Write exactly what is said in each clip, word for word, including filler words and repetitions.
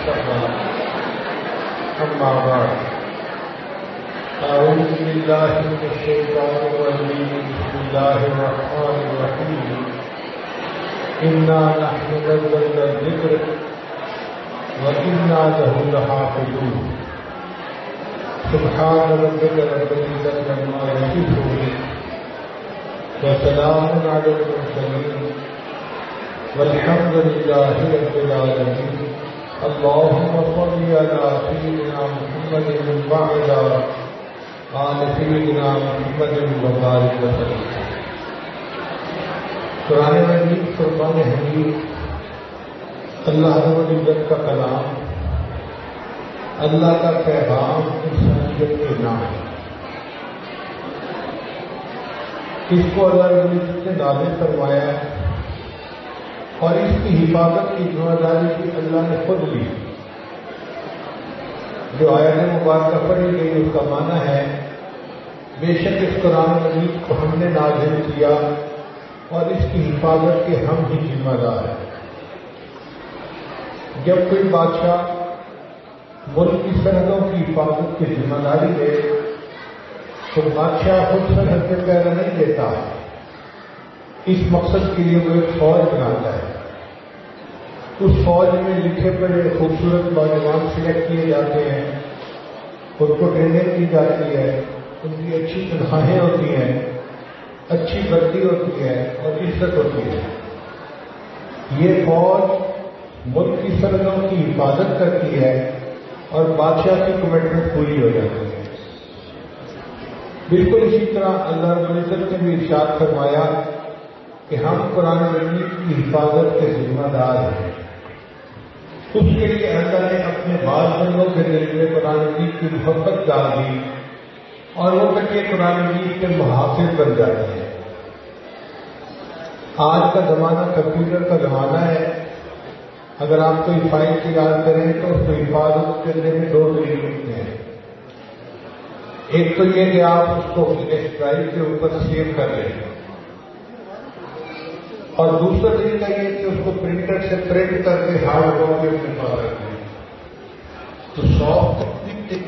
المصطفى أما بعد أعوذ بالله من الشيطان الرجيم بسم الله الرحمن الرحيم إنا نحن نزلنا الذكر وإنا له لحافظون سبحان ربك رب العزة عما يصفون وسلام على المرسلين والحمد لله رب العالمين اللهم صل على سيدنا محمد وعلى آل سيدنا محمد وبارك وسلم. قرآن مجید فرقان حمید اللہ رب العزت کا کلام، اللہ کا پیغام انسانیت کے نام. اس کو اللہ رب العزت نے نازل فرمایا ہے اور اس کی حفاظت کی ذمہ داری بھی اللہ نے خود لی. جو آیت مبارکہ پڑھی گئی اس کا معنی ہے بے شک اس قرآن مجید کو ہم نے نازل کیا اور اس کی حفاظت کے ہم ہی ذمہ دار ہیں. جب کوئی بادشاہ ملک کی سرحدوں کی حفاظت کی ذمہ داری لے تو بادشاہ خود سرحد سے پہرا نہیں دیتا ہے. اس مقصد کے لیے وہ ایک فوج بناتا ہے. اس فوج میں لکھے پڑے خوبصورت نوجوان سلیکٹ کیے جاتے ہیں، ان کو ٹریننگ کی جاتی ہے، ان کی اچھی تنخواہیں ہوتی ہیں، اچھی بردی ہوتی ہے اور عزت ہوتی ہے. یہ فوج ملک کی سرحدوں کی حفاظت کرتی ہے اور بادشاہ کی کمٹمنٹ پوری ہو جاتی ہے. بالکل اسی طرح اللہ رب العزت نے بھی ارشاد فرمایا کہ ہم قرآن مجید کی حفاظت کے ذمہ دار ہیں. اس کے لیے اللہ نے اپنے بعض بندوں کے دل میں قرآن مجید کی محبت ڈال دی اور وہ بچے قرآن مجید کے محافظ بن جاتے ہیں. آج کا زمانہ کمپیوٹر کا زمانہ ہے. اگر آپ کوئی فائل تیار کریں تو اس کو حفاظت کرنے میں دو طریقے ہوتے ہیں. ایک تو یہ کہ آپ اس کو فلیش ڈرائیو کے اوپر سیو کر لیں اور دوسرا طریقہ یہ کہ اس کو پرنٹر سے پرنٹ کر کے ہارڈ کاپی میں پا رکھیں. تو سافٹ کاپی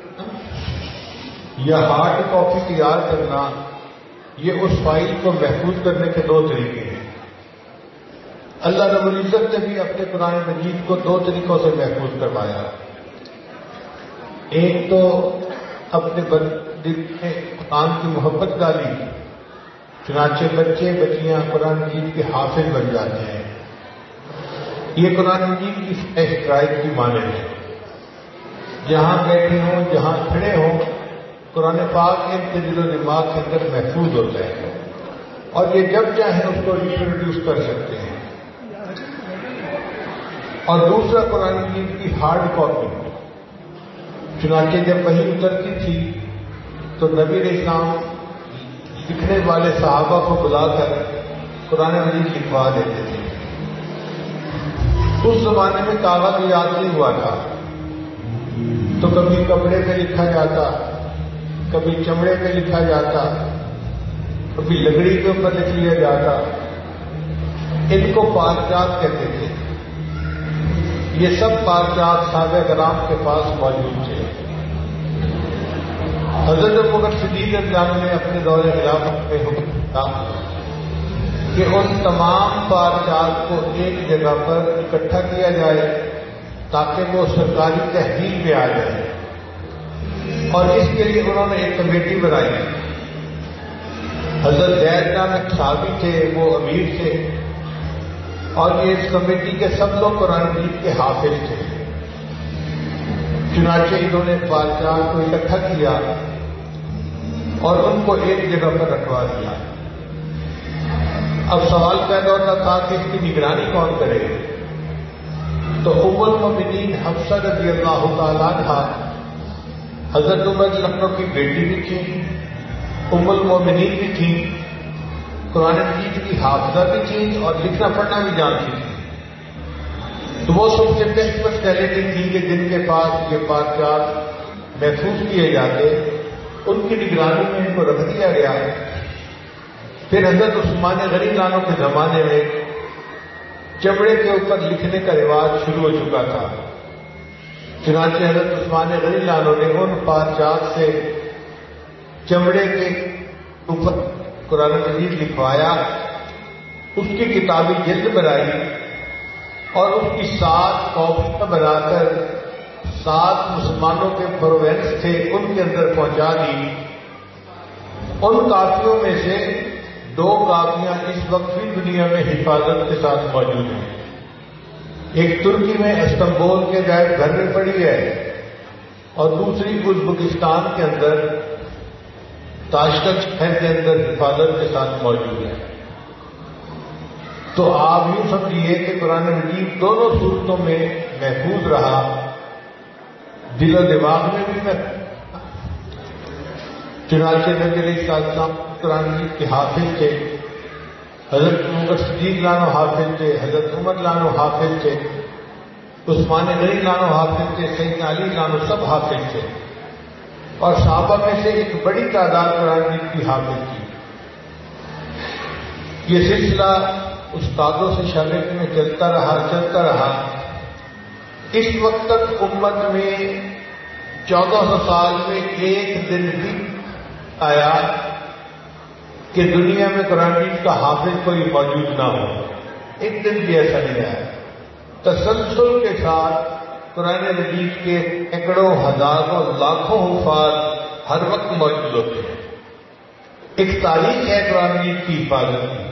یا ہارڈ کاپی تیار کرنا یہ اس فائل کو محفوظ کرنے کے دو طریقے ہیں. اللہ رب العزت نے بھی اپنے قرآن مجید کو دو طریقوں سے محفوظ کروایا. ایک تو اپنے بندے میں قرآن کی محبت ڈالی، چنانچہ بچے بچیاں قرآن مجید کے حافظ بن جاتے ہیں. یہ قرآن مجید کی فلیش ڈرائیو کی مانند ہے. جہاں بیٹھے ہوں، جہاں کھڑے ہوں، قرآن پاک ان کے دل و دماغ کے اندر محفوظ ہوتا ہے اور یہ جب چاہیں اس کو ریپروڈیوس کر سکتے ہیں. اور دوسرا قرآن مجید کی ہارڈ کاپی، چنانچہ جب وحی اترتی تھی تو نبی علیہ السلام لکھنے والے صحابہ کو بلا کر قرآن مجید لکھوا دیتے تھے. اس زمانے میں کاغذ یاد نہیں ہوا تھا تو کبھی کپڑے پہ لکھا جاتا، کبھی چمڑے پہ لکھا جاتا، کبھی لکڑی کے اوپر لکھ لیا جاتا. ان کو پارچات کہتے تھے. یہ سب پارچات صحابہ کرام کے پاس موجود تھے. حضرت ابوبکر صدیق رضی اللہ عنہ نے اپنے دور خلافت میں حکم دیا کہ ان تمام پارچات کو ایک جگہ پر اکٹھا کیا جائے تاکہ وہ سرکاری تحویل میں آ جائے. اور اس کے لیے انہوں نے ایک کمیٹی بنائی. حضرت زید نام ایک صحابی تھے، وہ امیر تھے اور یہ اس کمیٹی کے سب لوگ قرآن مجید کے حافظ تھے. چنانچہ انہوں نے پارچات کو اکٹھا کیا اور ان کو ایک جگہ پر رکھوا دیا. اب سوال پیدا ہوتا تھا کہ اس کی نگرانی کون کرے؟ تو ام المؤمنین حفصہ رضی اللہ تعالیٰ عنہا حضرت عمر رضی اللہ عنہ کی بیٹی بھی تھی، ام المؤمنین بھی تھی، قرآن مجید کی حافظہ بھی تھی اور لکھنا پڑھنا بھی جانتی تھی. تو وہ سب سے بیسٹ پرسنالٹی تھی کہ جن کے پاس یہ پارچات محفوظ کیے جاتے، ان کی نگرانی میں ان کو رکھ دیا گیا. پھر حضرت عثمان غنی عنہ کے زمانے میں چمڑے کے اوپر لکھنے کا رواج شروع ہو چکا تھا. چنانچہ حضرت عثمان غنی اللہ عنہ نے ان پادشاہ سے چمڑے کے اوپر قرآن مجید لکھوایا، اس کی کتابی جلد بنائی اور اس کی سات کاپیاں بنا کر سات مسلمانوں کے پروونس تھے ان کے اندر پہنچا دی۔ ان کاپیوں میں سے دو کاپیاں اس وقت بھی دنیا میں حفاظت کے ساتھ موجود ہیں۔ ایک ترکی میں استنبول کے غائب گھر میں پڑی ہے اور دوسری ازبکستان کے اندر تاشکند شہر کے اندر حفاظت کے ساتھ موجود ہے۔ تو آپ یوں سمجھیے کہ قرآن مجید دونوں صورتوں میں محفوظ رہا، دل و دماغ میں بھی محفوظ۔ چنانچہ نبی علیہ السلام قرآن مجید کے حافظ تھے، حضرت عمر صدیق لانو حافظ تھے، حضرت عمر لانو حافظ تھے، عثمان غنی لانو حافظ تھے، سیدنا علی لانو سب حافظ تھے، اور صحابہ میں سے ایک بڑی تعداد قرآن مجید کی حافظ تھی۔ یہ سلسلہ استادوں سے شاگرد میں چلتا رہا چلتا رہا اس وقت تک امت میں چودہ سو سال میں ایک دن بھی آیا کہ دنیا میں قرآن مجید کا حافظ کوئی موجود نہ ہو، ایک دن بھی ایسا نہیں آیا۔ تسلسل کے ساتھ قرآن مجید کے سینکڑوں ہزاروں لاکھوں حفاظ ہر وقت موجود ہوتے ہیں۔ ایک تاریخ ہے قرآن مجید کی حفاظت کی۔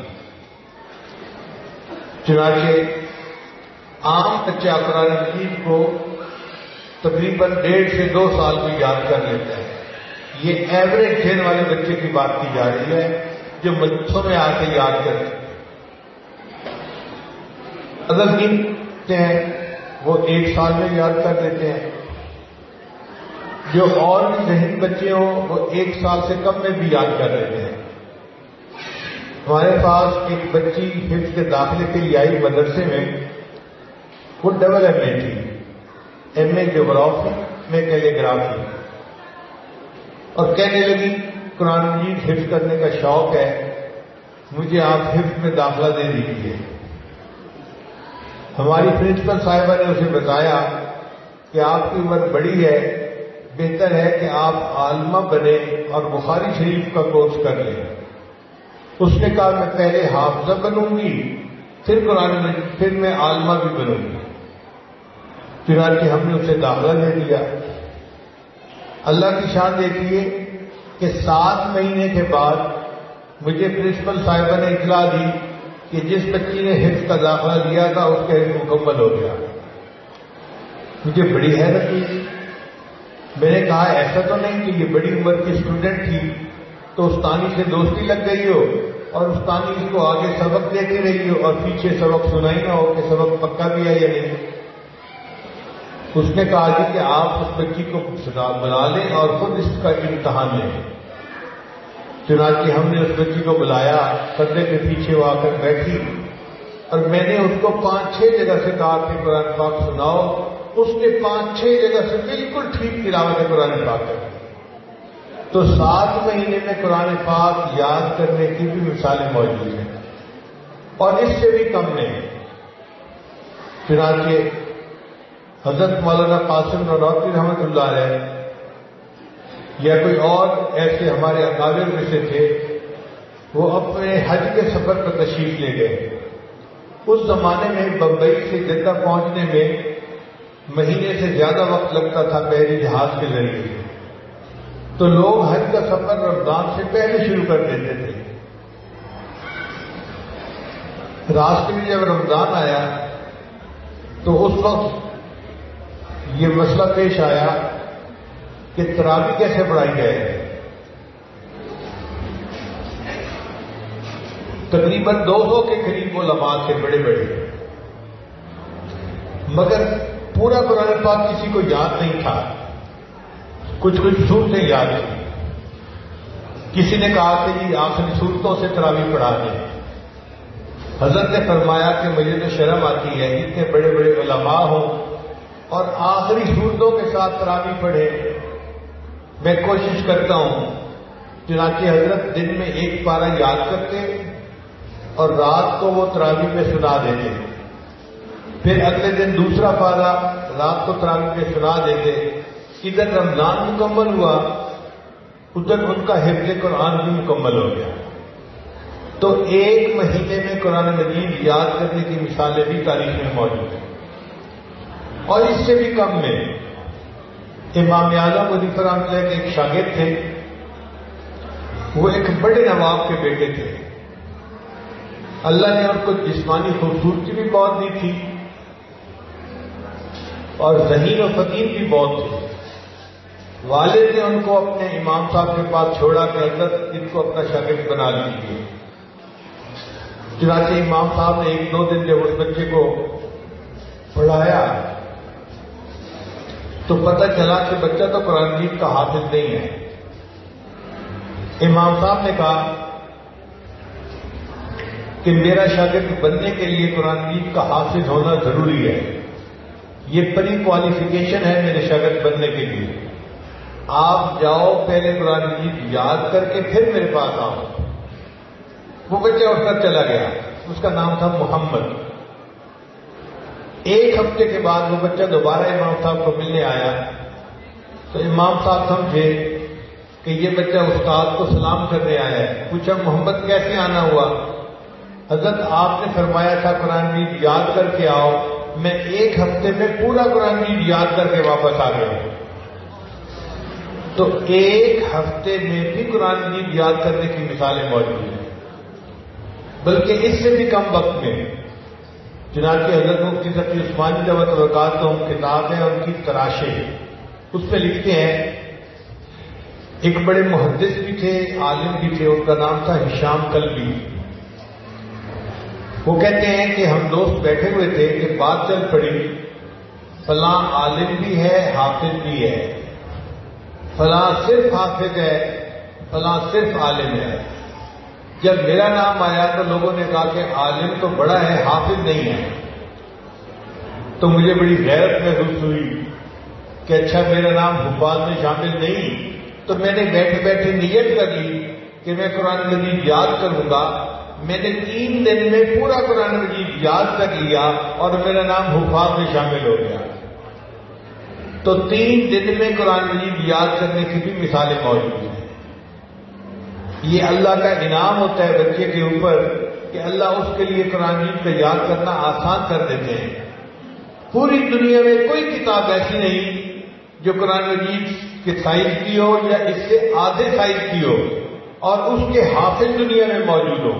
چنانچہ عام بچہ قرآن مجید کو تقریباً ڈیڑھ سے دو سال میں یاد کر لیتا ہے۔ یہ ایوریج ذہن والے بچے کی بات کی جا رہی ہے جو مدرسوں میں آ کے یاد کرتے ہیں۔ اگر گنتے ہیں وہ ایک سال میں یاد کر لیتے ہیں، جو اور بھی ذہین بچے ہوں وہ ایک سال سے کم میں بھی یاد کر لیتے ہیں۔ ہمارے پاس ایک بچی حفظ کے داخلے کے لیے آئی مدرسے میں، وہ ڈبل ایم اے تھی، ایم اے جغرافی میں کیلی گرافی، اور کہنے لگی قرآن مجید حفظ کرنے کا شوق ہے، مجھے آپ حفظ میں داخلہ دے دیجیے۔ ہماری پرنسپل صاحبہ نے اسے بتایا کہ آپ کی عمر بڑی ہے، بہتر ہے کہ آپ عالمہ بنے اور بخاری شریف کا کورس کر لیں۔ اس نے کہا میں پہلے حافظہ بنوں گی، پھر قرآن مجید، پھر میں عالمہ بھی بنوں گی۔ چنانچہ ہم نے اسے داخلہ دے دیا۔ اللہ کی شان دیکھیے کہ سات مہینے کے بعد مجھے پرنسپل صاحبہ نے اطلاع دی کہ جس بچی نے حفظ کا داخلہ لیا تھا اس کا حفظ مکمل ہو گیا۔ مجھے بڑی حیرت ہوئی۔ میں نے کہا ایسا تو نہیں کہ یہ بڑی عمر کی اسٹوڈنٹ تھی تو استانی سے دوستی لگ گئی ہو اور استانی اس کو آگے سبق دیتی رہی ہو اور پیچھے سبق سنائی نہ ہو کہ سبق پکا بھی ہے یا نہیں۔ اس نے کہا جی کہ آپ اس بچی کو بلا لیں اور خود اس کا امتحان لیں۔ چنانچہ ہم نے اس بچی کو بلایا، پردے کے پیچھے وہ آ کر بیٹھی اور میں نے اس کو پانچ چھ جگہ سے کہا کہ قرآن پاک سناؤ۔ اس نے پانچ چھ جگہ سے بالکل ٹھیک تلاوت قرآن پاک کر۔ تو سات مہینے میں قرآن پاک یاد کرنے کی بھی مثالیں موجود ہیں اور اس سے بھی کم نہیں۔ چنانچہ حضرت مولانا قاسم نانوتوی رحمۃ اللہ علیہ یا کوئی اور ایسے ہمارے اکابر میں سے تھے، وہ اپنے حج کے سفر پر تشریف لے گئے۔ اس زمانے میں بمبئی سے جدہ پہنچنے میں مہینے سے زیادہ وقت لگتا تھا بحری جہاز کے ذریعے، تو لوگ حج کا سفر رمضان سے پہلے شروع کر دیتے تھے۔ راستے میں جب رمضان آیا تو اس وقت یہ مسئلہ پیش آیا کہ تراویح کیسے پڑھائی جائے۔ تقریباً دو سو کے قریب علماء تھے بڑے بڑے، مگر پورا قرآن پاک کسی کو یاد نہیں تھا، کچھ کچھ صورتیں یاد تھیں۔ کسی نے کہا کہ جی آخری صورتوں سے تراویح پڑھا دیں۔ حضرت نے فرمایا کہ مجھے تو شرم آتی ہے اتنے بڑے بڑے علماء ہوں اور آخری صورتوں کے ساتھ تراویح پڑھے، میں کوشش کرتا ہوں۔ چنانچہ حضرت دن میں ایک پارہ یاد کرتے اور رات کو وہ تراویح میں سنا دیتے۔ پھر اگلے دن دوسرا پارا رات کو تراویح میں سنا دیتے. ادھر رمضان مکمل ہوا، ادھر ان کا حفظ قرآن بھی مکمل ہو گیا. تو ایک مہینے میں قرآن مجید یاد کرنے کی مثالیں بھی تاریخ میں موجود ہیں. اور اس سے بھی کم میں امام اعظم علی رحمۃ اللہ کے ایک شاگرد تھے، وہ ایک بڑے نواب کے بیٹے تھے. اللہ نے ان کو جسمانی خوبصورتی بھی بہت دی تھی اور ذہین و فقیر بھی بہت تھے. والد نے ان کو اپنے امام صاحب کے پاس چھوڑا کہ حضرت ان کو اپنا شاگرد بنا لیجیے. چنانچہ امام صاحب نے ایک دو دن جب اس بچے کو پڑھایا تو پتہ چلا کہ بچہ تو قرآن مجید کا حافظ نہیں ہے. امام صاحب نے کہا کہ میرا شاگرد بننے کے لیے قرآن مجید کا حافظ ہونا ضروری ہے. یہ پری کوالیفیکیشن ہے میرے شاگرد بننے کے لیے. آپ جاؤ پہلے قرآن مجید یاد کر کے پھر میرے پاس آؤ. وہ بچہ اٹھ کر چلا گیا. اس کا نام تھا محمد. ایک ہفتے کے بعد وہ بچہ دوبارہ امام صاحب کو ملنے آیا تو امام صاحب سمجھے کہ یہ بچہ استاد کو سلام کرنے آیا ہے. پوچھا محمد کیسے آنا ہوا؟ حضرت آپ نے فرمایا تھا قرآن مجید یاد کر کے آؤ. میں ایک ہفتے میں پورا قرآن مجید یاد کر کے واپس آ گیا. تو ایک ہفتے میں بھی قرآن مجید یاد کرنے کی مثالیں موجود ہیں، بلکہ اس سے بھی کم وقت میں. چنانچہ حضرت مفتی تقی عثمانی دعوت برکات تو کتاب ہے ان کی تراشیں، اس میں لکھتے ہیں ایک بڑے محدث بھی تھے، عالم بھی تھے، ان کا نام تھا ہشام کلبی. وہ کہتے ہیں کہ ہم دوست بیٹھے ہوئے تھے کہ بات چل پڑی فلاں عالم بھی ہے حافظ بھی ہے، فلاں صرف حافظ ہے فلاں صرف عالم ہے. جب میرا نام آیا تو لوگوں نے کہا کہ عالم تو بڑا ہے حافظ نہیں ہے. تو مجھے بڑی غیرت محسوس ہوئی کہ اچھا میرا نام حفاظ میں شامل نہیں. تو میں نے بیٹھے بیٹھے نیت کر لی کہ میں قرآن مجید یاد کروں گا. میں نے تین دن میں پورا قرآن مجید یاد کر لیا اور میرا نام حفاظ میں شامل ہو گیا. تو تین دن میں قرآن مجید یاد کرنے کی بھی مثالیں موجود ہیں. یہ اللہ کا انعام ہوتا ہے بچے کے اوپر کہ اللہ اس کے لیے قرآن مجید کو یاد کرنا آسان کر دیتے ہیں. پوری دنیا میں کوئی کتاب ایسی نہیں جو قرآن مجید کے سائز کی ہو یا اس سے آدھے سائز کی ہو اور اس کے حافظ دنیا میں موجود ہو.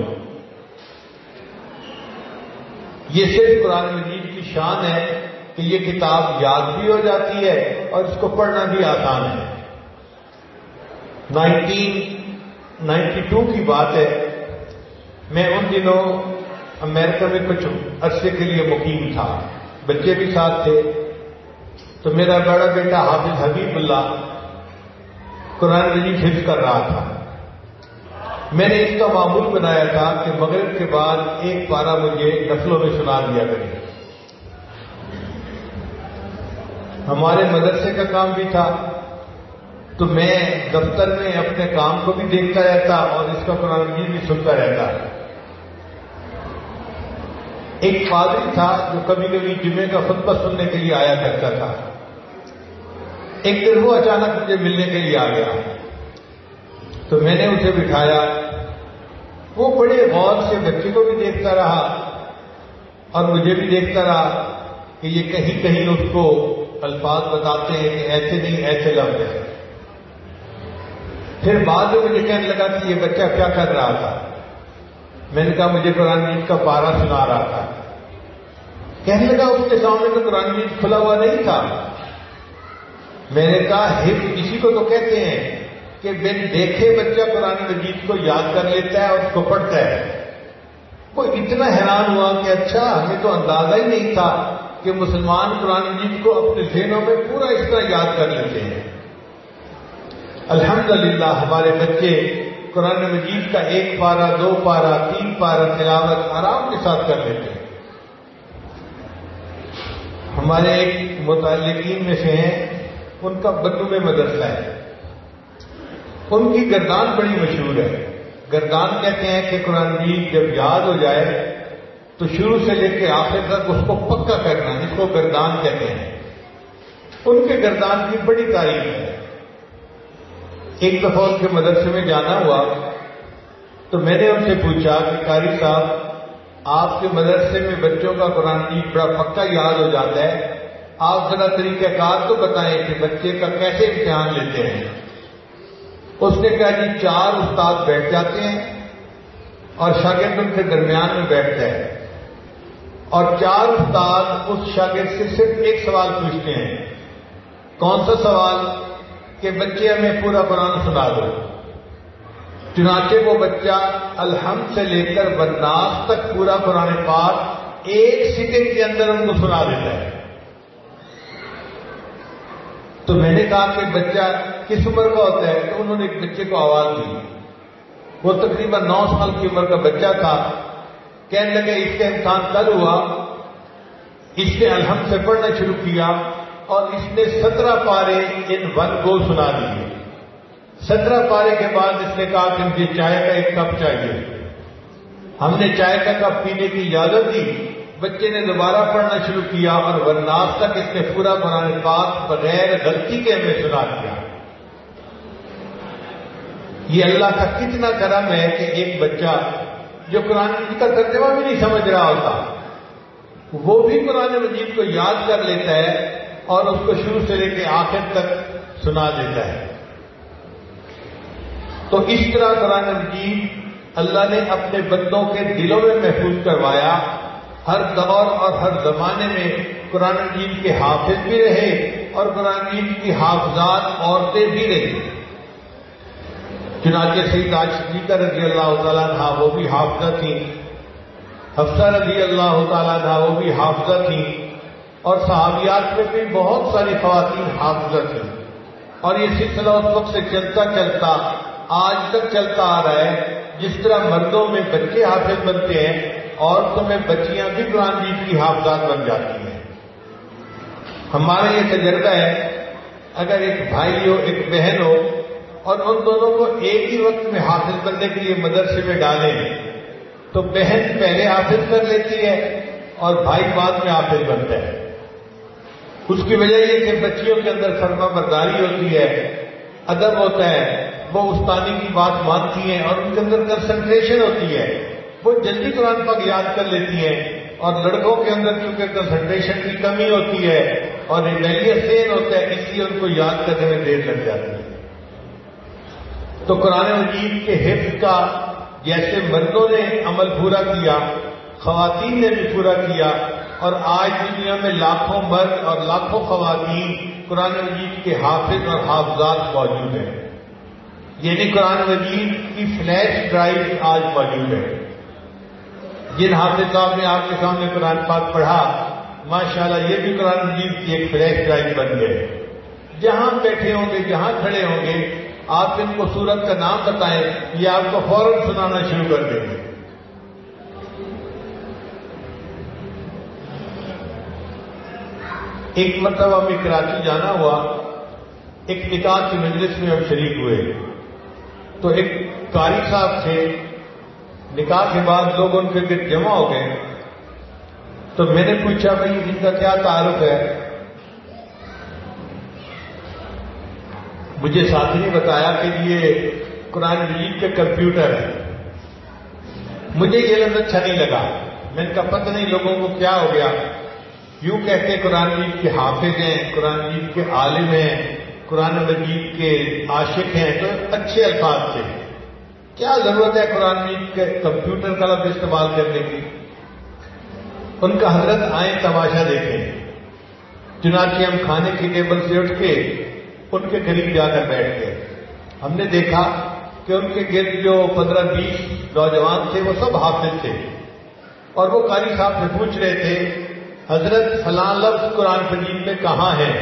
یہ صرف قرآن مجید کی شان ہے کہ یہ کتاب یاد بھی ہو جاتی ہے اور اس کو پڑھنا بھی آسان ہے. نائنٹین نائنٹی ٹو کی بات ہے، میں ان دنوں امریکہ میں کچھ عرصے کے لیے مقیم تھا، بچے بھی ساتھ تھے. تو میرا بڑا بیٹا حافظ حبیب اللہ قرآن مجید حفظ کر رہا تھا. میں نے اس کا معمول بنایا تھا کہ مغرب کے بعد ایک پارہ مجھے نفلوں میں سنا دیا کرے. ہمارے مدرسے کا کام بھی تھا تو میں دفتر میں اپنے کام کو بھی دیکھتا رہتا اور اس کا قرآن مجید بھی سنتا رہتا. ایک پادری تھا جو کبھی کبھی جمعے کا خطبہ سننے کے لیے آیا کرتا تھا. ایک دن وہ اچانک مجھے ملنے کے لیے آ گیا تو میں نے اسے بٹھایا. وہ بڑے غور سے بچے کو بھی دیکھتا رہا اور مجھے بھی دیکھتا رہا کہ یہ کہیں کہیں اس کو الفاظ بتاتے ہیں کہ ایسے نہیں ایسے لفظ ہے. پھر بعد میں مجھے کہنے لگا کہ یہ بچہ کیا کر رہا تھا. میں نے کہا مجھے قرآن مجید کا پارہ سنا رہا تھا. کہنے لگا اس کے سامنے تو قرآن مجید کھلا ہوا نہیں تھا. میں نے کہا حفظ اسی کو تو کہتے ہیں کہ بن دیکھے بچہ قرآن مجید کو یاد کر لیتا ہے اور اس کو پڑھتا ہے. وہ اتنا حیران ہوا کہ اچھا ہمیں تو اندازہ ہی نہیں تھا کہ مسلمان قرآن مجید کو اپنے ذہنوں میں پورا اس طرح یاد کر لیتے ہیں. الحمدللہ ہمارے بچے قرآن مجید کا ایک پارہ دو پارہ تین پارہ تلاوت آرام کے ساتھ کر لیتے ہیں. ہمارے ایک متعلقین میں سے ہیں، ان کا بنو میں مدرسہ ہے. ان کی گردان بڑی مشہور ہے. گردان کہتے ہیں کہ قرآن مجید جب یاد ہو جائے تو شروع سے لے کے آخر تک اس کو پکا کرنا، جس کو گردان کہتے ہیں، ان کے گردان کی بڑی تعریف ہے۔ ایک دفعہ ان کے مدرسے میں جانا ہوا تو میں نے ان سے پوچھا کہ قاری صاحب، آپ کے مدرسے میں بچوں کا قرآن مجید بڑا پکا یاد ہو جاتا ہے، آپ ذرا طریقہ کار تو بتائیں کہ بچے کا کیسے امتحان لیتے ہیں۔ اس نے کہا جی چار استاد بیٹھ جاتے ہیں اور شاگرد ان کے درمیان میں بیٹھتا ہے، اور چار استاد اس شاگرد سے صرف ایک سوال پوچھتے ہیں۔ کون سا سوال؟ کہ بچے ہمیں پورا قرآن سنا دو۔ چنانچہ وہ بچہ الحمد سے لے کر والناس تک پورا قرآن پاک ایک سٹنگ کے اندر ان کو سنا دیتا ہے۔ تو میں نے کہا کہ بچہ کس عمر کا ہوتا ہے؟ تو انہوں نے ایک بچے کو آواز دی، وہ تقریباً نو سال کی عمر کا بچہ تھا۔ کہنے لگے اس کا امتحان کل ہوا، اس نے الحمد سے پڑھنا شروع کیا اور اس نے سترہ پارے ان ون گو سنا دیے۔ سترہ پارے کے بعد اس نے کہا کہ مجھے چائے کا ایک کپ چاہیے۔ ہم نے چائے کا کپ پینے کی اجازت دی، بچے نے دوبارہ پڑھنا شروع کیا اور والناس تک اس نے پورا قرآن پاک بغیر غلطی کے ہمیں سنا دیا۔ یہ اللہ کا کتنا کرم ہے کہ ایک بچہ جو قرآن مجید کا ترجمہ بھی نہیں سمجھ رہا ہوتا، وہ بھی قرآن مجید کو یاد کر لیتا ہے اور اس کو شروع سے لے کے آخر تک سنا دیتا ہے۔ تو اس طرح قرآن مجید اللہ نے اپنے بندوں کے دلوں میں محفوظ کروایا۔ ہر دور اور ہر زمانے میں قرآن مجید کے حافظ بھی رہے اور قرآن مجید کی حافظات عورتیں بھی رہی۔ چنانچہ سیدہ صدیقہ رضی اللہ تعالیٰ عنہ وہ بھی حافظہ تھیں، حفصہ رضی اللہ تعالیٰ عنہ وہ بھی حافظہ تھیں، اور صحابیات میں بھی بہت ساری خواتین حافظہ تھیں، اور یہ سلسلہ اس وقت سے چلتا چلتا آج تک چلتا آ رہا ہے۔ جس طرح مردوں میں بچے حافظ بنتے ہیں، عورتوں میں بچیاں بھی قرآن مجید کی حافظات بن جاتی ہیں۔ ہمارا یہ تجربہ ہے، اگر ایک بھائی ہو ایک بہن ہو اور ان دونوں کو ایک ہی وقت میں حافظ بننے کے لیے مدرسے میں ڈالیں تو بہن پہلے حافظ کر لیتی ہے اور بھائی بعد میں حافظ بنتا ہے۔ اس کی وجہ یہ کہ بچیوں کے اندر فرما برداری ہوتی ہے، ادب ہوتا ہے، وہ استانی کی بات مانتی ہیں اور ان کے اندر کنسنٹریشن ہوتی ہے، وہ جلدی قرآن پاک یاد کر لیتی ہیں، اور لڑکوں کے اندر کیونکہ کنسنٹریشن کی کمی ہوتی ہے اور ریبیلیس سین ہوتا ہے، اس لیے ان کو یاد کرنے میں دیر لگ جاتی ہے۔ تو قرآن مجید کے حفظ کا جیسے مردوں نے عمل پورا کیا، خواتین نے بھی پورا کیا، اور آج دنیا میں لاکھوں مرد اور لاکھوں خواتین قرآن مجید کے حافظ اور حافظات موجود ہیں۔ یعنی قرآن مجید کی فلیش ڈرائیو آج موجود ہے۔ جن حافظ صاحب نے آپ کے سامنے قرآن پاک پڑھا، ماشاءاللہ یہ بھی قرآن مجید کی ایک فلیش ڈرائیو بن گئے۔ جہاں بیٹھے ہوں گے، جہاں کھڑے ہوں گے، آپ ان کو سورت کا نام بتائیں، یہ آپ کو فوراً سنانا شروع کر دیں گے۔ ایک مرتبہ ہمیں کراچی جانا ہوا، ایک نکاح کی مجلس میں ہم شریک ہوئے، تو ایک قاری صاحب تھے، نکاح کے بعد لوگ ان کے گرد جمع ہو گئے، تو میں نے پوچھا بھائی ان کا کیا تعارف ہے؟ مجھے ساتھی نے بتایا کہ یہ قرآن مجید کے کمپیوٹر ہے۔ مجھے یہ لفظ اچھا نہیں لگا، میں نے کہا پتہ نہیں لوگوں کو کیا ہو گیا، یوں کہتے قرآن مجید کے حافظ ہیں، قرآن مجید کے عالم ہیں، قرآن مجید کے عاشق ہیں، تو اچھے الفاظ تھے، کیا ضرورت ہے قرآن مجید کے کمپیوٹر کا لفظ استعمال کرنے کی؟ ان کا حضرت آئیں تماشا دیکھیں۔ چنانچہ ہم کھانے کی ٹیبل سے اٹھ کے ان کے قریب جا کر بیٹھ گئے۔ ہم نے دیکھا کہ ان کے گرد جو پندرہ بیس نوجوان تھے وہ سب حافظ تھے، اور وہ قاری صاحب سے پوچھ رہے تھے حضرت فلاں لفظ قرآن مجید میں کہاں ہے؟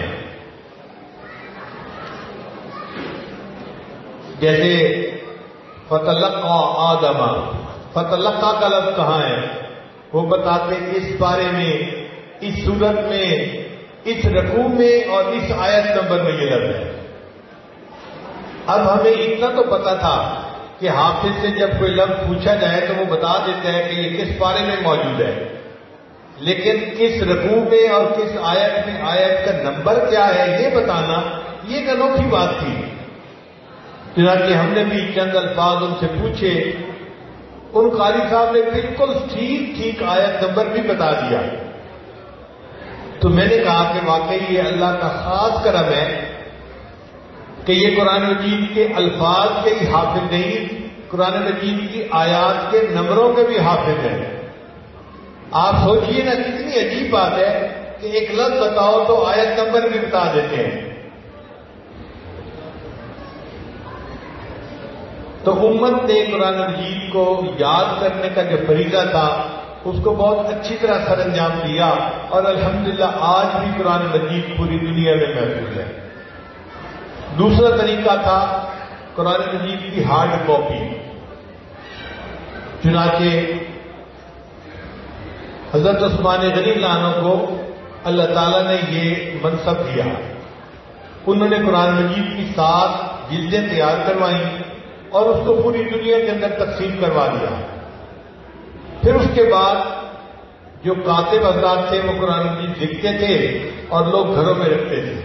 جیسے فتلقى آدم، فتلقى کا لفظ کہاں ہے؟ وہ بتاتے اس بارے میں، اس صورت میں، اس رکوع میں اور اس آیت نمبر میں یہ لفظ ہے۔ اب ہمیں اتنا تو پتا تھا کہ حافظ سے جب کوئی لفظ پوچھا جائے تو وہ بتا دیتا ہے کہ یہ کس بارے میں موجود ہے، لیکن کس رکوع میں اور کس آیت میں آیت کا نمبر کیا ہے یہ بتانا یہ ایک انوکھی بات تھی. چنانچہ ہم نے بھی چند الفاظ ان سے پوچھے، ان قاری صاحب نے بالکل ٹھیک ٹھیک آیت نمبر بھی بتا دیا. تو میں نے کہا کہ واقعی یہ اللہ کا خاص کرم ہے کہ یہ قرآن مجید کے الفاظ کے ہی حافظ نہیں، قرآن مجید کی آیات کے نمبروں کے بھی حافظ ہیں. آپ سوچئے نا کتنی عجیب بات ہے کہ ایک لفظ بتاؤ تو آیت نمبر بھی بتا دیتے ہیں. تو امت نے قرآن مجید کو یاد کرنے کا جو فریضہ تھا اس کو بہت اچھی طرح سر انجام دیا، اور الحمدللہ آج بھی قرآن مجید پوری دنیا میں محفوظ ہے. دوسرا طریقہ تھا قرآن مجید کی ہارڈ کاپی. چنانچہ حضرت عثمان غنی اللہ عنہ کو اللہ تعالیٰ نے یہ منصب دیا. انہوں نے قرآن مجید کی سات جلدیں تیار کروائیں اور اس کو پوری دنیا کے اندر تقسیم کروا دیا. پھر اس کے بعد جو کاتب حضرات تھے وہ قرآن مجید لکھتے تھے اور لوگ گھروں میں رکھتے تھے.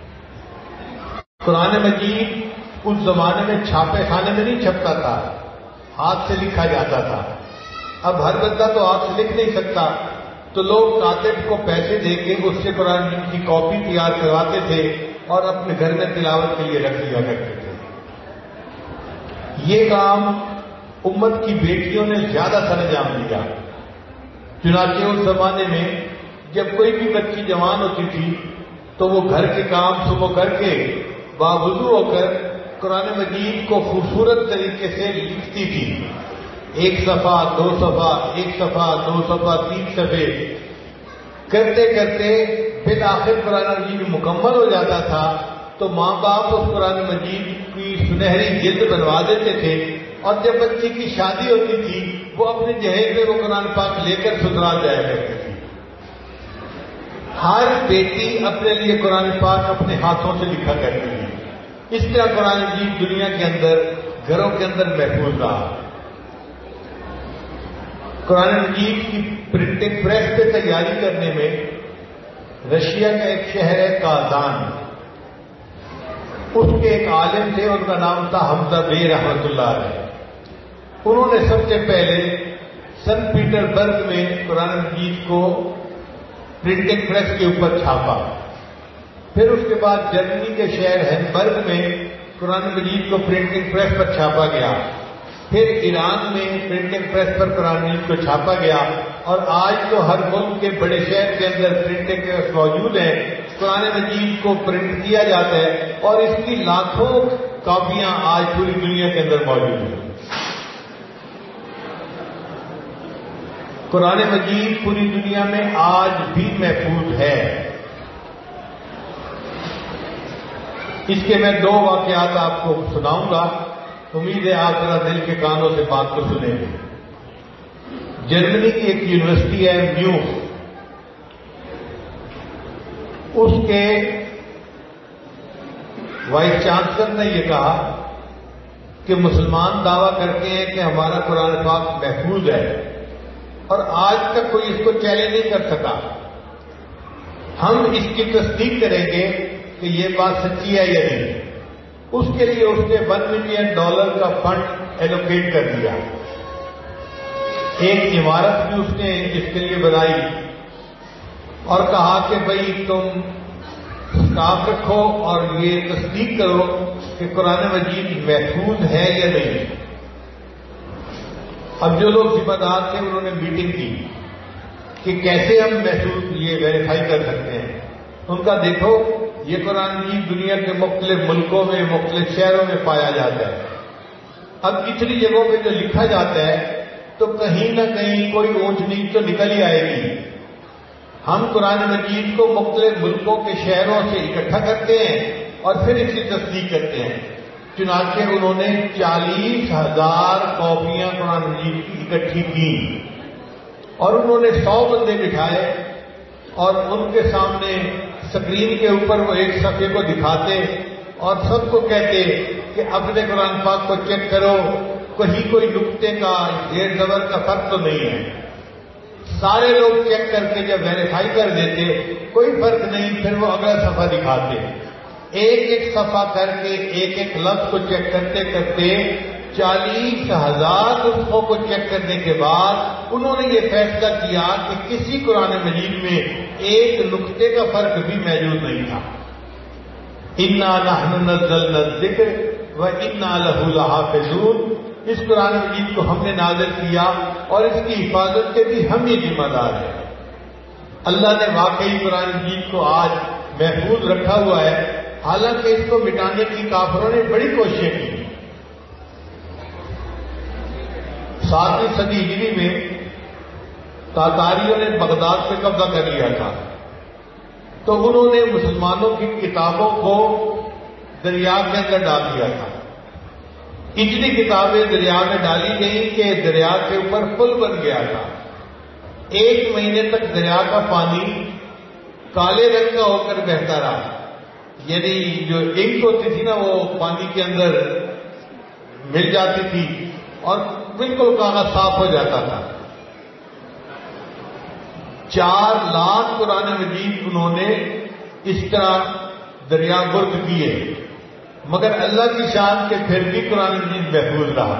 قرآن مجید اس زمانے میں چھاپے خانے میں نہیں چھپتا تھا، ہاتھ سے لکھا جاتا تھا. اب ہر بندہ تو ہاتھ سے لکھ نہیں سکتا، تو لوگ کاتب کو پیسے دے کے اس سے قرآن مجید کی کاپی تیار کرواتے تھے اور اپنے گھر میں تلاوت کے لیے رکھ دیا کرتے تھے. یہ کام امت کی بیٹیوں نے زیادہ سر انجام دیا. چنانچہ اس زمانے میں جب کوئی بھی بچی جوان ہوتی تھی تو وہ گھر کے کام صبح کر کے باوضو ہو کر قرآن مجید کو خوبصورت طریقے سے لکھتی تھی. ایک صفحہ، دو صفحہ، ایک صفحہ، دو صفحہ، تین صفحے کرتے کرتے پھر آخر قرآن مجید مکمل ہو جاتا تھا تو ماں باپ اس قرآن مجید کی سنہری جلد بنوا دیتے تھے، اور جب بچی کی شادی ہوتی تھی وہ اپنے جہیز میں وہ قرآن پاک لے کر سسرال جایا کرتی تھی. ہر بیٹی اپنے لیے قرآن پاک اپنے ہاتھوں سے لکھا کرتی تھی. اس طرح قرآن مجید دنیا کے اندر گھروں کے اندر محفوظ رہا. قرآن مجید کی پرنٹنگ پریس پہ تیاری کرنے میں رشیا کا ایک شہر ہے کازان، اس کے ایک عالم تھے، ان کا نام تھا حمزہ بے رحمۃ اللہ علیہ. انہوں نے سب سے پہلے سن پیٹر برگ میں قرآن مجید کو پرنٹنگ پریس کے اوپر چھاپا. پھر اس کے بعد جرمنی کے شہر ہیمبرگ میں قرآن مجید کو پرنٹنگ پریس پر چھاپا گیا. پھر ایران میں پرنٹنگ پریس پر قرآن مجید کو چھاپا گیا، اور آج تو ہر ملک کے بڑے شہر کے اندر پرنٹنگ پریس موجود ہے. قرآن مجید کو پرنٹ کیا جاتا ہے اور اس کی لاکھوں کاپیاں آج پوری دنیا کے اندر موجود ہیں. قرآن مجید پوری دنیا میں آج بھی محفوظ ہے. اس کے میں دو واقعات آپ کو سناؤں گا، امید ہے آپ ذرا دل کے کانوں سے بات کو سنیں گے. جرمنی کی ایک یونیورسٹی ہے میوس، اس کے وائس چانسلر نے یہ کہا کہ مسلمان دعویٰ کرتے ہیں کہ ہمارا قرآن پاک محفوظ ہے، اور آج تک کوئی اس کو چیلنج نہیں کر سکا. ہم اس کی تصدیق کریں گے کہ یہ بات سچی ہے یا نہیں. اس کے لیے اس نے ون ملین ڈالر کا فنڈ ایلوکیٹ کر دیا. ایک عمارت بھی اس نے اس کے لیے بنائی اور کہا کہ بھئی تم اسٹاف رکھو اور یہ تصدیق کرو کہ قرآن مجید محفوظ ہے یا نہیں. اب جو لوگ ذمہ دار تھے انہوں نے میٹنگ کی کہ کیسے ہم محفوظ یہ ویریفائی کر سکتے ہیں. ان کا دیکھو یہ قرآن مجید دنیا کے مختلف ملکوں میں مختلف شہروں میں پایا جاتا ہے. اب اتنی جگہوں پہ جو لکھا جاتا ہے تو کہیں نہ کہیں کوئی اونچ نیچ تو نکل ہی آئے گی. ہم قرآن مجید کو مختلف ملکوں کے شہروں سے اکٹھا کرتے ہیں اور پھر اس کی تصدیق کرتے ہیں. چنانچہ انہوں نے چالیس ہزار کاپیاں قرآن مجید کی اکٹھی کی اور انہوں نے سو بندے بٹھائے اور ان کے سامنے اسکرین کے اوپر وہ ایک صفحے کو دکھاتے اور سب کو کہتے کہ اپنے قرآن پاک کو چیک کرو، کہیں کوئی نقطے کا زیر زبر کا فرق تو نہیں ہے. سارے لوگ چیک کر کے جب ویریفائی کر دیتے کوئی فرق نہیں، پھر وہ اگلا صفحہ دکھاتے، ایک ایک صفحہ کر کے ایک ایک لفظ کو چیک کرتے کرتے چالیس ہزار نسخوں کو چیک کرنے کے بعد انہوں نے یہ فیصلہ کیا کہ کسی قرآن مجید میں ایک نقطے کا فرق بھی موجود نہیں تھا۔ انا نحن نزلنا الذکر وانا لہ لحافظون، اس قرآن مجید کو ہم نے نازل کیا اور اس کی حفاظت کے بھی ہم ہی ذمہ دار ہیں۔ اللہ نے واقعی قرآن مجید کو آج محفوظ رکھا ہوا ہے، حالانکہ اس کو مٹانے کی کافروں نے بڑی کوششیں کی۔ ساتویں صدی ہجری میں تاتاریوں نے بغداد پہ قبضہ کر لیا تھا، تو انہوں نے مسلمانوں کی کتابوں کو دریا کے اندر ڈال دیا تھا۔ اتنی کتابیں دریا میں ڈالی گئیں کہ دریا کے اوپر پل بن گیا تھا۔ ایک مہینے تک دریا کا پانی کالے رنگ کا ہو کر بہتا رہا، یعنی جو انک ہوتی تھی نا وہ پانی کے اندر مل جاتی تھی اور بالکل کاغذ صاف ہو جاتا تھا۔ چار لاکھ قرآن مجید انہوں نے اس طرح دریا گرد کیے، مگر اللہ کی شان کے پھر بھی قرآن مجید محفوظ رہا۔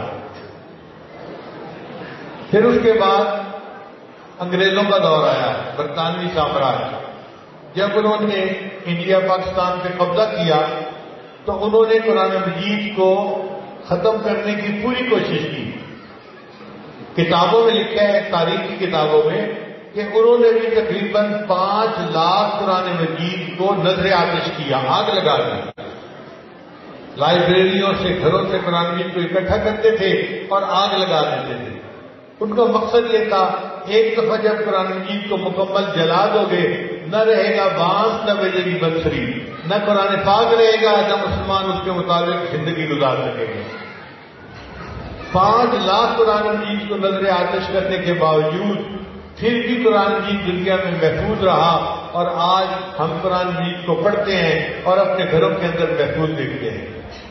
پھر اس کے بعد انگریزوں کا دور آیا، برطانوی سامراج۔ جب انہوں نے انڈیا پاکستان پہ قبضہ کیا تو انہوں نے قرآن مجید کو ختم کرنے کی پوری کوشش کی۔ کتابوں میں لکھا ہے، تاریخ کی کتابوں میں، کہ انہوں نے بھی تقریباً پانچ لاکھ قرآن مجید کو نظر آتش کیا، آگ لگا دی۔ لائبریریوں سے، گھروں سے قرآن مجید کو اکٹھا کرتے تھے اور آگ لگا دیتے تھے۔ ان کا مقصد یہ تھا ایک دفعہ جب قرآن مجید کو مکمل جلا دو گے، نہ رہے گا بانس، نہ بجے گی بنسری، نہ قرآن پاک رہے گا، نہ مسلمان اس کے مطابق زندگی گزار سکیں گے۔ پانچ لاکھ قرآن مجید کو نظر آتش کرنے کے باوجود پھر بھی قرآن مجید دنیا میں محفوظ رہا، اور آج ہم قرآن مجید کو پڑھتے ہیں اور اپنے گھروں کے اندر محفوظ دیکھتے ہیں۔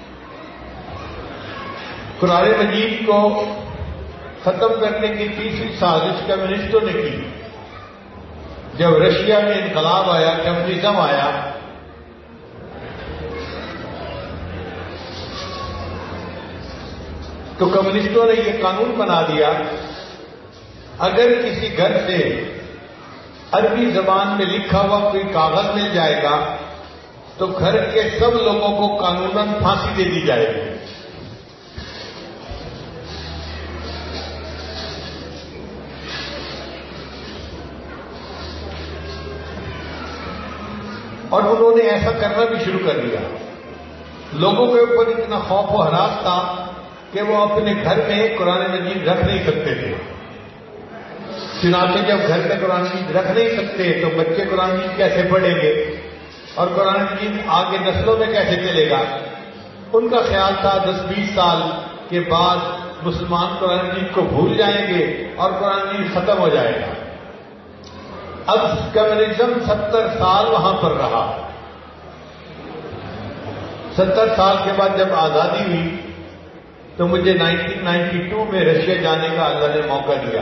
قرآن مجید کو ختم کرنے کی تیسری سازش کمیونسٹوں نے کی۔ جب رشیا میں انقلاب آیا، کمیونزم آیا، تو کمیونسٹوں نے یہ قانون بنا دیا، اگر کسی گھر سے عربی زبان میں لکھا ہوا کوئی کاغذ مل جائے گا تو گھر کے سب لوگوں کو قانوناً پھانسی دے دی جائے گی۔ اور انہوں نے ایسا کرنا بھی شروع کر دیا۔ لوگوں کے اوپر اتنا خوف و ہراس تھا کہ وہ اپنے گھر میں قرآن مجید رکھ نہیں سکتے تھے۔ چنانچہ جب گھر میں قرآن مجید رکھ نہیں سکتے تو بچے قرآن مجید کیسے پڑھیں گے اور قرآن مجید آگے نسلوں میں کیسے چلے گا؟ ان کا خیال تھا دس بیس سال کے بعد مسلمان قرآن مجید کو بھول جائیں گے اور قرآن مجید ختم ہو جائے گا۔ اب کمیونزم ستر سال وہاں پر رہا۔ ستر سال کے بعد جب آزادی ہوئی تو مجھے نائنٹین نائنٹی ٹو میں رشیا جانے کا اللہ نے موقع دیا۔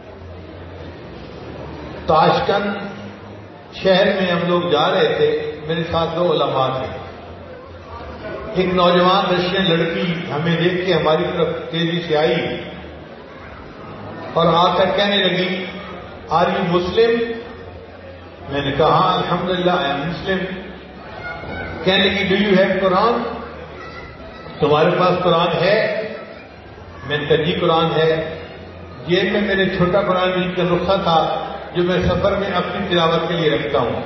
تاشکند شہر میں ہم لوگ جا رہے تھے، میرے ساتھ دو علماء تھے۔ ایک نوجوان رشین لڑکی ہمیں دیکھ کے ہماری طرف تیزی سے آئی اور آ کر کہنے لگی، آر یو مسلم؟ میں نے کہا الحمدللہ آئی ایم مسلم۔ کہنے لگی ڈو یو ہیو قرآن؟ تمہارے پاس قرآن ہے؟ میں نے کہا جی قرآن ہے۔ جیب میں میرے چھوٹا قرآن مجید کا نسخہ تھا جو میں سفر میں اپنی تلاوت کے لیے رکھتا ہوں۔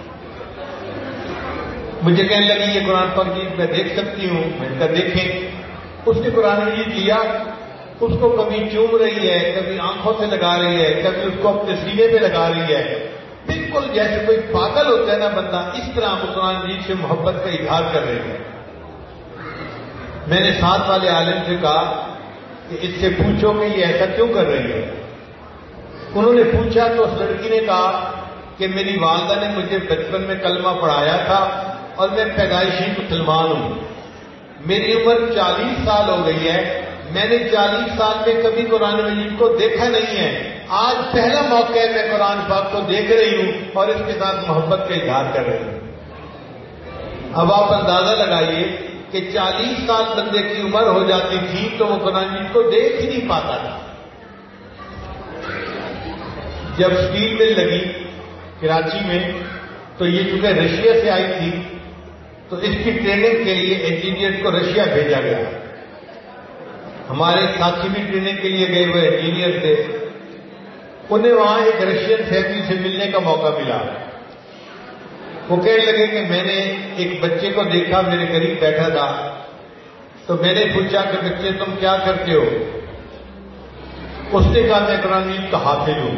مجھے کہنے لگی یہ قرآن پاک مجید میں دیکھ سکتی ہوں؟ میں نے کہا دیکھیں۔ اس نے قرآن مجید لیا، اس کو کبھی چوم رہی ہے، کبھی آنکھوں سے لگا رہی ہے، کبھی اس کو اپنے سینے پہ لگا رہی ہے، بالکل جیسے کوئی پاگل ہوتا ہے نا بندہ، اس طرح وہ قرآن مجید سے محبت کا اظہار کر رہی ہے۔ میں نے ساتھ والے عالم سے کہا کہ اس سے پوچھو کہ یہ ایسا کیوں کر رہی ہے؟ انہوں نے پوچھا تو اس لڑکی نے کہا کہ میری والدہ نے مجھے بچپن میں کلمہ پڑھایا تھا اور میں پیدائشی مسلمان ہوں۔ میری عمر چالیس سال ہو گئی ہے، میں نے چالیس سال میں کبھی قرآن مجید کو دیکھا نہیں ہے، آج پہلا موقع ہے میں قرآن پاک کو دیکھ رہی ہوں اور اس کے ساتھ محبت کا اظہار کر رہی ہوں. اب آپ اندازہ لگائیے کہ چالیس سال بندے کی عمر ہو جاتی تھی تو وہ قرآن مجید کو دیکھ ہی نہیں پاتا تھا. جب اسٹیل مل لگی کراچی میں تو یہ چونکہ رشیا سے آئی تھی تو اس کی ٹریننگ کے لیے انجینئر کو رشیا بھیجا گیا. ہمارے ساتھی بھی ٹریننگ کے لیے گئے ہوئے انجینئر تھے. انہیں وہاں ایک رشین فیملی سے ملنے کا موقع ملا. وہ کہنے لگے کہ میں نے ایک بچے کو دیکھا میرے قریب بیٹھا تھا تو میں نے پوچھا کہ بچے تم کیا کرتے ہو؟ اس نے کہا میں قرآن مجید کا حافظ ہوں.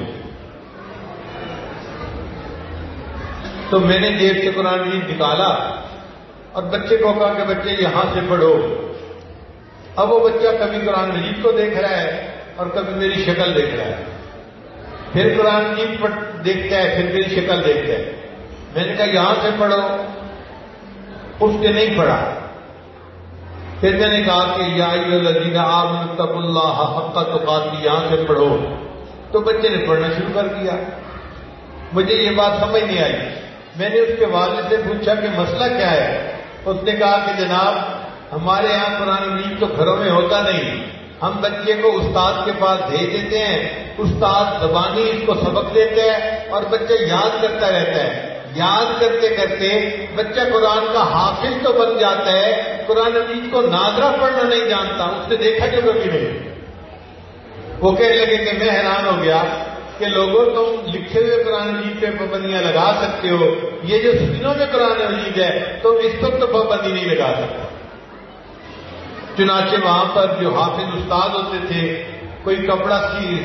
تو میں نے جیب سے قرآن مجید نکالا اور بچے کو کہا کہ بچے یہاں سے پڑھو. اب وہ بچہ کبھی قرآن مجید کو دیکھ رہا ہے اور کبھی میری شکل دیکھ رہا ہے. پھر قرآن مجید دیکھتا ہے پھر میری شکل دیکھتا ہے. میں نے کہا یہاں سے پڑھو. اس نے نہیں پڑھا. پھر میں نے کہا کہ یا ایھا الذین آمنوا اتقوا اللہ حق تقاتہ، یہاں سے پڑھو. تو بچے نے پڑھنا شروع کر دیا. مجھے یہ بات سمجھ نہیں آئی. میں نے اس کے والد سے پوچھا کہ مسئلہ کیا ہے؟ اس نے کہا کہ جناب ہمارے یہاں قرآن مجید تو گھروں میں ہوتا نہیں. ہم بچے کو استاد کے پاس بھیج دیتے ہیں، استاد زبانی اس کو سبق دیتا ہے اور بچہ یاد کرتا رہتا ہے. یاد کرتے کرتے بچہ قرآن کا حافظ تو بن جاتا ہے، قرآن مجید کو ناظرہ پڑھنا نہیں جانتا. اس نے دیکھا جو کبھی نہیں. وہ کہنے لگے کہ میں حیران ہو گیا کہ لوگوں تم لکھے ہوئے قرآن مجید پہ پابندیاں لگا سکتے ہو، یہ جو سینوں میں قرآن مجید ہے تو اس پر تو پابندی نہیں لگا سکتے. چنانچہ وہاں پر جو حافظ استاد ہوتے تھے کوئی کپڑا سی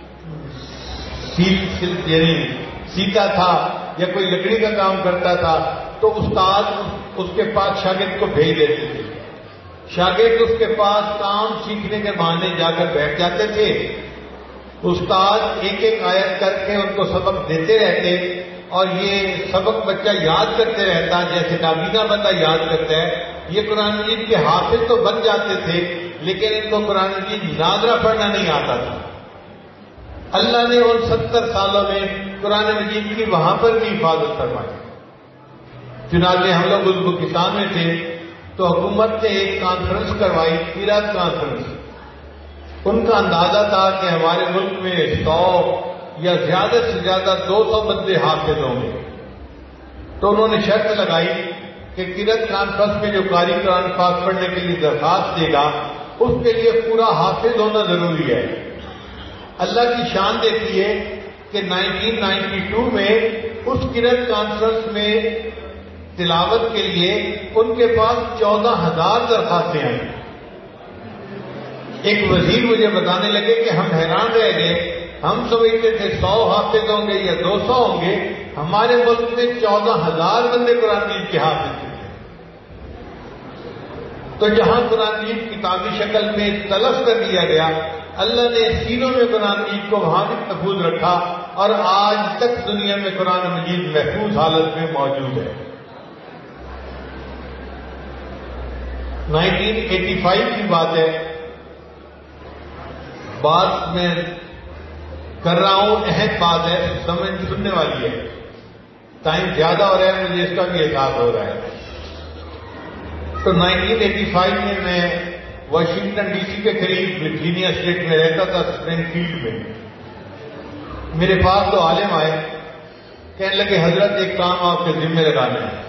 سیل سل یعنی سیتا تھا یا کوئی لکڑی کا کام کرتا تھا تو استاد اس کے پاس شاگرد کو بھیج دیتے تھے. شاگرد اس کے پاس کام سیکھنے کے بہانے جا کر بیٹھ جاتے تھے. استاد ایک ایک آیت کر کے ان کو سبق دیتے رہتے اور یہ سبق بچہ یاد کرتے رہتا جیسے نابینا بندہ یاد کرتا ہے. یہ قرآن مجید کے حافظ تو بن جاتے تھے لیکن ان کو قرآن مجید ناظرہ پڑھنا نہیں آتا تھا. اللہ نے ان ستر سالوں میں قرآن مجید کی وہاں پر بھی حفاظت فرمائی. چنانچہ ہم لوگ ازبکستان میں تھے تو حکومت نے ایک کانفرنس کروائی، قرات کانفرنس. ان کا اندازہ تھا کہ ہمارے ملک میں سو یا زیادہ سے زیادہ دو سو بندے حافظ ہوں گے. تو انہوں نے شرط لگائی کہ قرات کانفرنس میں جو قاری قرآن پاک پڑھنے کے لیے درخواست دے گا اس کے لیے پورا حافظ ہونا ضروری ہے. اللہ کی شان دیکھتی ہے کہ نائنٹین نائنٹی ٹو میں اس قرات کانفرنس میں تلاوت کے لیے ان کے پاس چودہ ہزار درخواستیں آئیں. ایک وزیر مجھے بتانے لگے کہ ہم حیران رہ گئے، ہم سمجھتے تھے سو حافظ ہوں گے یا دو سو ہوں گے، ہمارے ملک میں چودہ ہزار بندے قرآن مجید کے حافظ تھے. تو جہاں قرآن مجید کتابی شکل میں تلف کر دیا گیا، اللہ نے سینوں میں قرآن مجید کو وہاں بھی محفوظ رکھا اور آج تک دنیا میں قرآن مجید محفوظ حالت میں موجود ہے. نائنٹین ایٹی فائیو کی بات ہے. بات میں کر رہا ہوں، اہم بات ہے، سمجھ سننے والی ہے. ٹائم زیادہ ہو رہا ہے، مجھے اس کا بھی احساس ہو رہا ہے. تو نائنٹین ایٹی فائیو میں میں واشنگٹن ڈی سی کے قریب ورجینیا اسٹیٹ میں رہتا تھا، اسپرنگ فیلڈ میں. میرے پاس تو عالم آئے، کہنے لگے حضرت ایک کام آپ کے ذمہ لگانا ہے.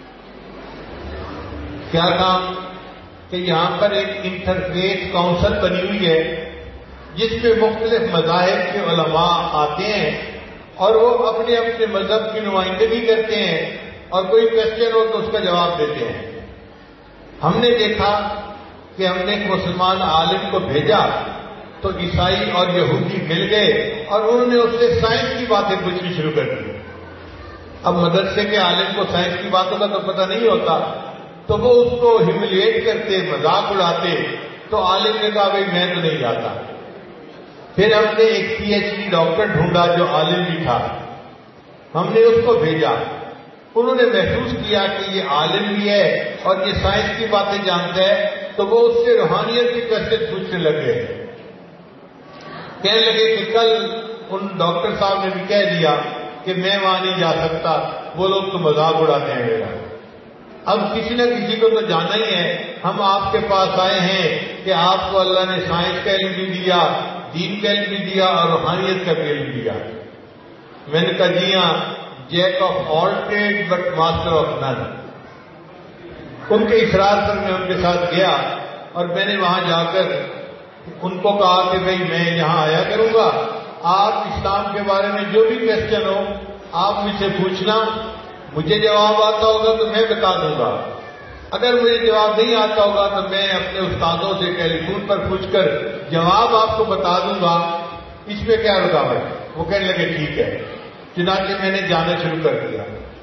کیا کام؟ کہ یہاں پر ایک انٹرفیس کاؤنسل بنی ہوئی ہے جس پہ مختلف مذاہب کے علماء آتے ہیں اور وہ اپنے اپنے مذہب کی نمائندگی کرتے ہیں اور کوئی کوشچن ہو تو اس کا جواب دیتے ہیں. ہم نے دیکھا کہ ہم نے ایک مسلمان عالم کو بھیجا تو عیسائی اور یہودی مل گئے اور انہوں نے اس سے سائنس کی باتیں پوچھنی شروع کر دی. اب مدرسے کے عالم کو سائنس کی باتوں کا تو پتہ نہیں ہوتا تو وہ اس کو ہیوملیٹ کرتے، مذاق اڑاتے. تو عالم نے کہا بھائی میں تو نہیں جاتا. پھر ہم نے ایک پی ایچ ڈی ڈاکٹر ڈھونڈا جو عالم بھی تھا، ہم نے اس کو بھیجا. انہوں نے محسوس کیا کہ یہ عالم بھی ہے اور یہ سائنس کی باتیں جانتا ہے تو وہ اس سے روحانیت کی کوشچن پوچھنے لگ گئے. کہنے لگے کہ کل ان ڈاکٹر صاحب نے بھی کہہ دیا کہ میں وہاں نہیں جا سکتا، وہ لوگ تو مذاق اڑاتے ہیں میرا۔ اب کسی نہ کسی کو تو جانا ہی ہے۔ ہم آپ کے پاس آئے ہیں کہ آپ کو اللہ نے سائنس کا علم بھی دیا، دین کا علم بھی دیا اور روحانیت کا بھی علم دیا۔ میں نے کہا جی ہاں، jack of all trade but master of none. ان کے اصرار پر میں ان کے ساتھ گیا اور میں نے وہاں جا کر ان کو کہا کہ بھئی میں یہاں آیا کروں گا، آپ اسلام کے بارے میں جو بھی کوشچن ہو آپ مجھ سے پوچھنا، مجھے جواب آتا ہوگا تو میں بتا دوں گا، اگر مجھے جواب نہیں آتا ہوگا تو میں اپنے استادوں سے ٹیلی فون پر پوچھ کر جواب آپ کو بتا دوں گا، اس میں کیا رکاوٹ ہے؟ وہ کہنے لگے ٹھیک ہے۔ چنانچہ میں نے جانا شروع کر دیا۔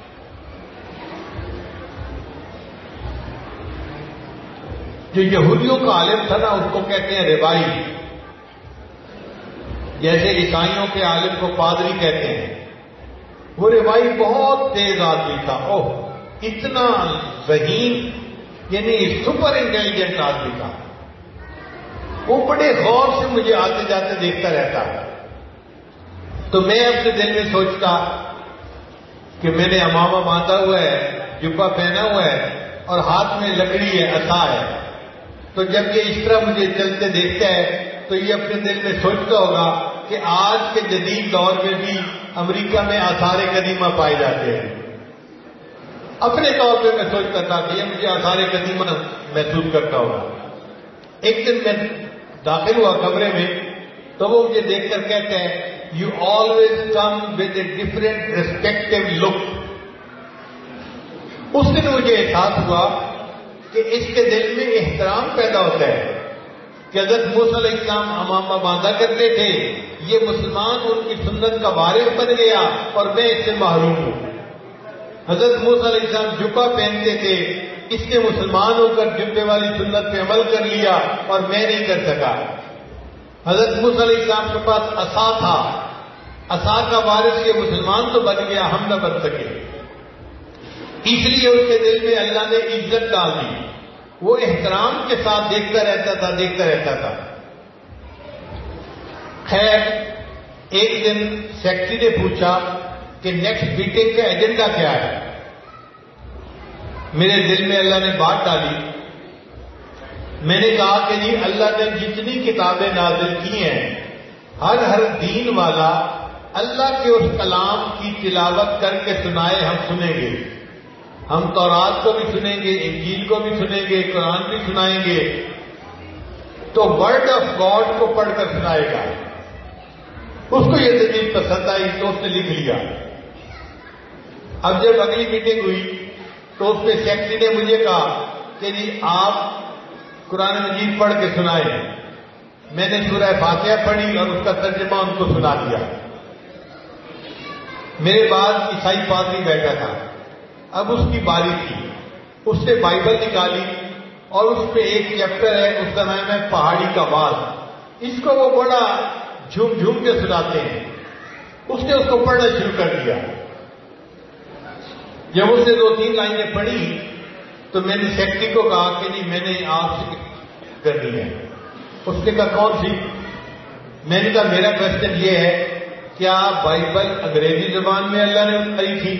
جو یہودیوں کا عالم تھا نا اس کو کہتے ہیں ربائی، جیسے عیسائیوں کے عالم کو پادری کہتے ہیں۔ وہ ربائی بہت تیز آدمی تھا، اوہ اتنا ذہین، یعنی سپر انٹیلیجنٹ آدمی تھا۔ وہ بڑے غور سے مجھے آتے جاتے دیکھتا رہتا، تو میں اپنے دل میں سوچتا کہ میں نے امامہ باندھا ہوا ہے، جبہ پہنا ہوا ہے اور ہاتھ میں لکڑی ہے، عصا ہے، تو جب یہ اس طرح مجھے چلتے دیکھتا ہے تو یہ اپنے دل میں سوچتا ہوگا کہ آج کے جدید دور میں بھی امریکہ میں آثار قدیمہ پائے جاتے ہیں۔ اپنے طور پہ میں سوچتا تھا کہ یہ مجھے آثار قدیمہ محسوس کرتا ہوگا۔ ایک دن میں داخل ہوا کمرے میں تو وہ مجھے دیکھ کر کہتے ہیں you always come with a different respective look. اس دن مجھے احساس ہوا کہ اس کے دل میں احترام پیدا ہوتا ہے کہ حضرت موسیٰ علیہ السلام امامہ باندھا کرتے تھے، یہ مسلمان ان کی سنت کا وارث بن گیا اور میں اس سے محروم ہوں۔ حضرت موسیٰ علیہ السلام جبہ پہنتے تھے، اس نے مسلمان ہو کر جبے والی سنت پہ عمل کر لیا اور میں نہیں کر سکا۔ حضرت موسیٰ علیہ السلام کے پاس عصا تھا، عصا کا وارث یہ مسلمان تو بن گیا، ہم نہ بن سکے۔ اس لیے اس کے دل میں اللہ نے عزت ڈال دی، وہ احترام کے ساتھ دیکھتا رہتا تھا دیکھتا رہتا تھا خیر ایک دن سیکرٹری نے پوچھا کہ نیکسٹ میٹنگ کا ایجنڈا کیا ہے؟ میرے دل میں اللہ نے بات ڈالی، میں نے کہا کہ جی اللہ نے جتنی کتابیں نازل کی ہیں ہر ہر دین والا اللہ کے اس کلام کی تلاوت کر کے سنائے، ہم سنیں گے، ہم تورات کو بھی سنیں گے، انجیل کو بھی سنیں گے، قرآن بھی سنائیں گے، تو ورڈ آف گاڈ کو پڑھ کر سنائے گا۔ اس کو یہ تجویز پسند آئی تو اس نے لکھ لیا۔ اب جب اگلی میٹنگ ہوئی تو اس میں سیکرٹری نے مجھے کہا کہ جی آپ قرآن مجید پڑھ کے سنائیں۔ میں نے سورہ فاتحہ پڑھی اور اس کا ترجمہ ان کو سنا دیا۔ میرے بعد عیسائی پادری بیٹھا تھا، اب اس کی باری تھی، اس نے بائبل نکالی اور اس پہ ایک چیپٹر ہے، اس کا نام ہے پہاڑی کا باز۔ اس کو وہ بڑا جھوم جھوم کے سناتے ہیں۔ اس نے اس کو پڑھنا شروع کر دیا۔ جب اس نے دو تین لائنیں پڑھی تو میں نے سیکرٹری کو کہا کہ نہیں میں نے آپ سے کرنی ہے۔ اس نے کہا کون سی؟ میں نے کہا میرا کوشچن یہ ہے کیا بائبل انگریزی زبان میں اللہ نے اتاری تھی؟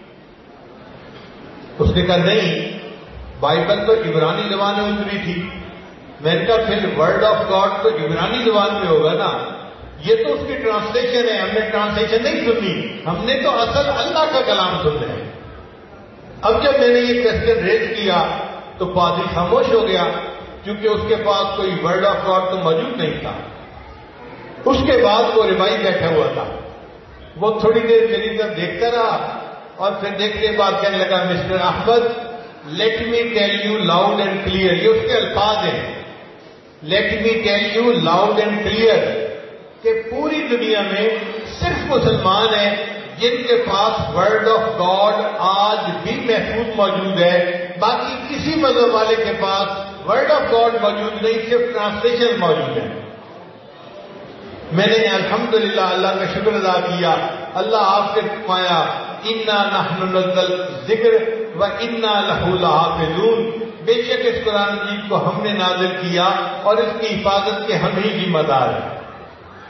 اس نے کہا نہیں، بائبل تو عبرانی زبان میں اتری تھی۔ میں نے کہا پھر ورڈ آف گاڈ تو عبرانی زبان میں ہوگا نا، یہ تو اس کی ٹرانسلیشن ہے، ہم نے ٹرانسلیشن نہیں سنی، ہم نے تو اصل اللہ کا کلام سننا ہے۔ اب جب میں نے یہ کوشچن ریز کیا تو پادری خاموش ہو گیا، کیونکہ اس کے پاس کوئی ورڈ آف گاڈ تو موجود نہیں تھا۔ اس کے بعد وہ ربائی بیٹھا ہوا تھا، وہ تھوڑی دیر میری طرف دیکھتا رہا اور پھر دیکھنے کے بعد کہنے لگا mister Ahmed let me tell you loud and clear, یہ اس کے الفاظ ہیں، let me tell you loud and clear, کہ پوری دنیا میں صرف مسلمان ہیں جن کے پاس ورڈ آف گاڈ آج بھی محفوظ موجود ہے، باقی کسی مذہب والے کے پاس ورڈ آف گاڈ موجود نہیں، صرف ٹرانسلیشن موجود ہے۔ میں نے الحمدللہ اللہ کا شکر ادا کیا، اللہ آپ کے فرمایا انا نحن نزل ذکر و انا لہ لحافظون، بے شک اس قرآن مجید کو ہم نے نازل کیا اور اس کی حفاظت کے ہم ہی ذمہ دار ہیں۔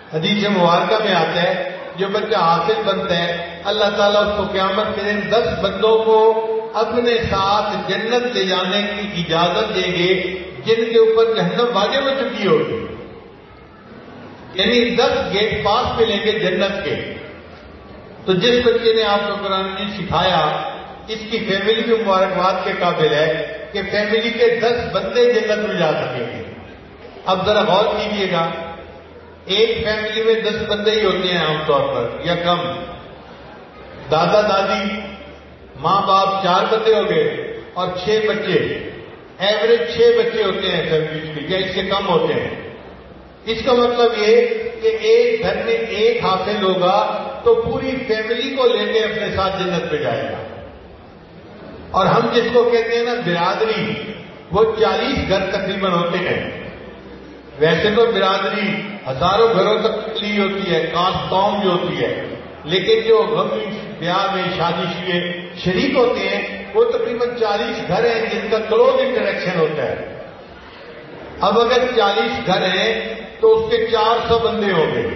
حدیث مبارکہ میں آتا ہے جو بچہ حافظ بنتا ہے اللہ تعالیٰ اس کو قیامت کے دن دس بندوں کو اپنے ساتھ جنت لے جانے کی اجازت دیں گے جن کے اوپر جہنم واجب ہو چکی ہوگی. یعنی دس گیٹ پاس ملیں گے جنت کے. تو جس بچے نے آپ کو قرآن مجید سکھایا اس کی فیملی بھی مبارکباد کے قابل ہے کہ فیملی کے دس بندے جنت میں جا سکیں گے. اب ذرا غور کیجیے گا، ایک فیملی میں دس بندے ہی ہوتے ہیں عام طور پر یا کم. دادا دادی ماں باپ چار بندے ہو گئے اور چھ بچے، ایوریج چھ بچے ہوتے ہیں فیملی کے یا اس سے کم ہوتے ہیں. اس کا مطلب یہ کہ ایک گھر میں ایک حافظ ہوگا تو پوری فیملی کو لے کے اپنے ساتھ جنت پہ جائے گا. اور ہم جس کو کہتے ہیں نا برادری، وہ چالیس گھر تقریباً ہوتے ہیں. ویسے تو برادری ہزاروں گھروں تک لی ہوتی ہے، کاسٹ قوم جو ہوتی ہے، لیکن جو غم بیاہ میں شادی شدے شریک ہوتے ہیں وہ تقریباً چالیس گھر ہیں جن کا کلوز انٹریکشن ہوتا ہے. اب اگر چالیس گھر ہیں تو اس کے چار سو بندے ہوں گے.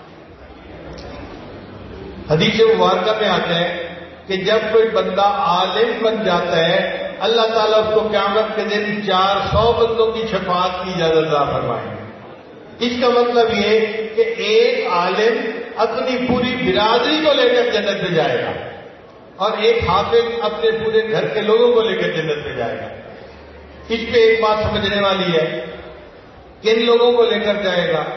حدیث مبارکہ میں آتا ہے کہ جب کوئی بندہ عالم بن جاتا ہے اللہ تعالیٰ اس کو قیامت کے دن چار سو بندوں کی شفاعت کی اجازت عطا فرمائیں گے. اس کا مطلب یہ کہ ایک عالم اپنی پوری برادری کو لے کر جنت میں جائے گا اور ایک حافظ اپنے پورے گھر کے لوگوں کو لے کر جنت میں جائے گا. اس پہ ایک بات سمجھنے والی ہے، کن لوگوں کو لے کر جائے گا؟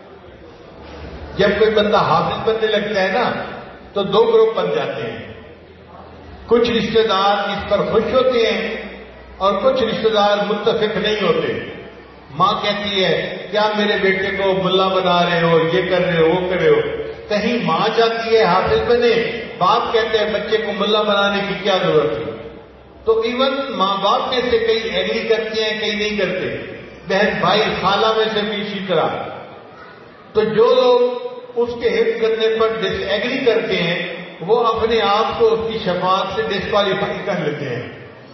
جب کوئی بندہ حافظ بننے لگتا ہے نا تو دو گروپ بن جاتے ہیں. کچھ رشتہ دار اس پر خوش ہوتے ہیں اور کچھ رشتہ دار متفق نہیں ہوتے. ماں کہتی ہے کیا میرے بیٹے کو ملا بنا رہے ہو، یہ کر رہے ہو، وہ کر رہے ہو. کہیں ماں چاہتی ہے حافظ بنے، باپ کہتے ہیں بچے کو ملا بنانے کی کیا ضرورت ہے. تو ایون ماں باپ میں سے کئی ایگری کرتے ہیں کئی نہیں کرتے، بہن بھائی خالہ میں سے بھی اسی طرح. تو جو لوگ اس کے حفظ کرنے پر ڈس ایگری کرتے ہیں وہ اپنے آپ کو اس کی شفاعت سے ڈسکوالیفائی کر لیتے ہیں.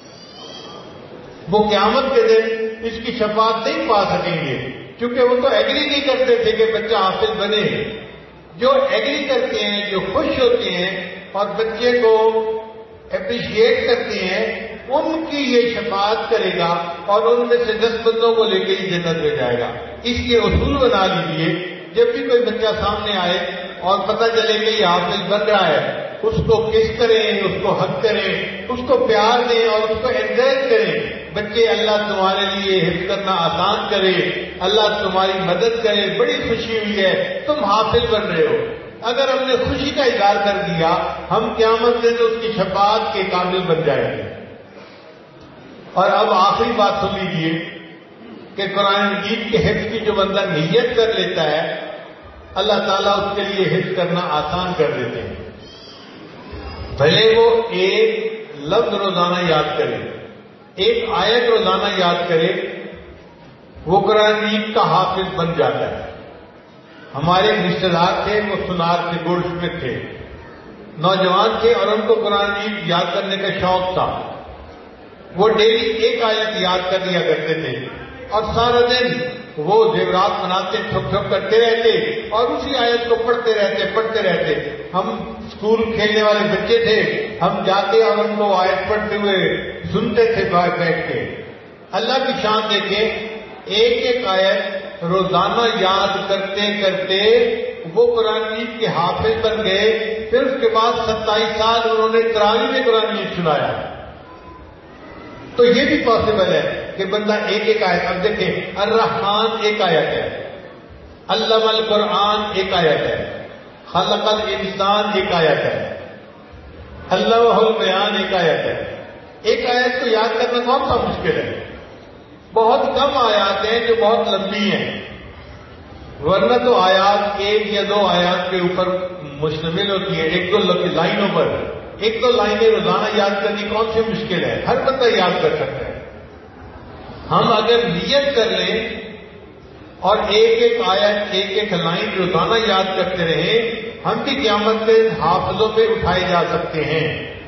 وہ قیامت کے دن اس کی شفاعت نہیں پا سکیں گے کیونکہ وہ تو ایگری نہیں کرتے تھے کہ بچہ حافظ بنے. جو ایگری کرتے ہیں، جو خوش ہوتے ہیں اور بچے کو اپریشیٹ کرتے ہیں، ان کی یہ شفاعت کرے گا اور ان میں سے دس بندوں کو لے کے ہی جنت میں جائے گا. اس کے اصول بنا لیجیے، جب بھی کوئی بچہ سامنے آئے اور پتہ چلے کہ یہ حافظ بن رہا ہے، اس کو کس کریں، اس کو حق کریں، اس کو پیار دیں اور اس کو انکریج کریں. بچے اللہ تمہارے لیے حفظ کرنا آسان کرے، اللہ تمہاری مدد کرے، بڑی خوشی ہوئی ہے تم حافظ بن رہے ہو. اگر ہم نے خوشی کا اظہار کر دیا ہم قیامت دن اس کی شفاعت کے قابل بن جائیں گے. اور اب آخری بات سن لیجیے کہ قرآن مجید کے حفظ کی جو بندہ نیت کر لیتا ہے اللہ تعالیٰ اس کے لیے حفظ کرنا آسان کر دیتے ہیں. بھلے وہ ایک لفظ روزانہ یاد کرے، ایک آیت روزانہ یاد کرے، وہ قرآن مجید کا حافظ بن جاتا ہے. ہمارے رشتے دار تھے، وہ سنار تھے، گولڈ سمتھ تھے، نوجوان تھے اور ان کو قرآن مجید یاد کرنے کا شوق تھا. وہ ڈیلی ایک آیت یاد کر لیا کرتے تھے اور سارا دن وہ زیورات بناتے، ٹھک ٹھک کرتے رہتے اور اسی آیت کو پڑھتے رہتے پڑھتے رہتے. ہم اسکول کھیلنے والے بچے تھے، ہم جاتے اور ان کو آیت پڑھتے ہوئے سنتے تھے بیٹھ کے. اللہ کی شان دیکھیں، ایک ایک آیت روزانہ یاد کرتے کرتے وہ قرآن مجید کے حافظ بن گئے. پھر اس کے بعد ستائیس سال انہوں نے تراویح میں قرآن مجید سنایا. تو یہ بھی پاسبل ہے کہ بندہ ایک ایک آیت، اب دیکھیں الرحمن ایک آیت ہے، علم القرآن ایک آیت ہے، خلق الانسان ایک آیت ہے، اللہ البیان ایک آیت ہے. ایک آیت کو یاد کرنا کون سا مشکل ہے؟ بہت کم آیات ہیں جو بہت لمبی ہیں، ورنہ تو آیات ایک یا دو آیات کے اوپر مشتمل ہوتی ہے، ایک دو لائنوں پر. ایک دو لائنیں روزانہ یاد کرنی کون سی مشکل ہے؟ ہر بندہ یاد کر سکتا ہے. ہم اگر نیت کر لیں اور ایک ایک آیت ایک ایک لائن روزانہ یاد کرتے رہیں ہم بھی قیامت کے حافظوں پہ اٹھائے جا سکتے ہیں.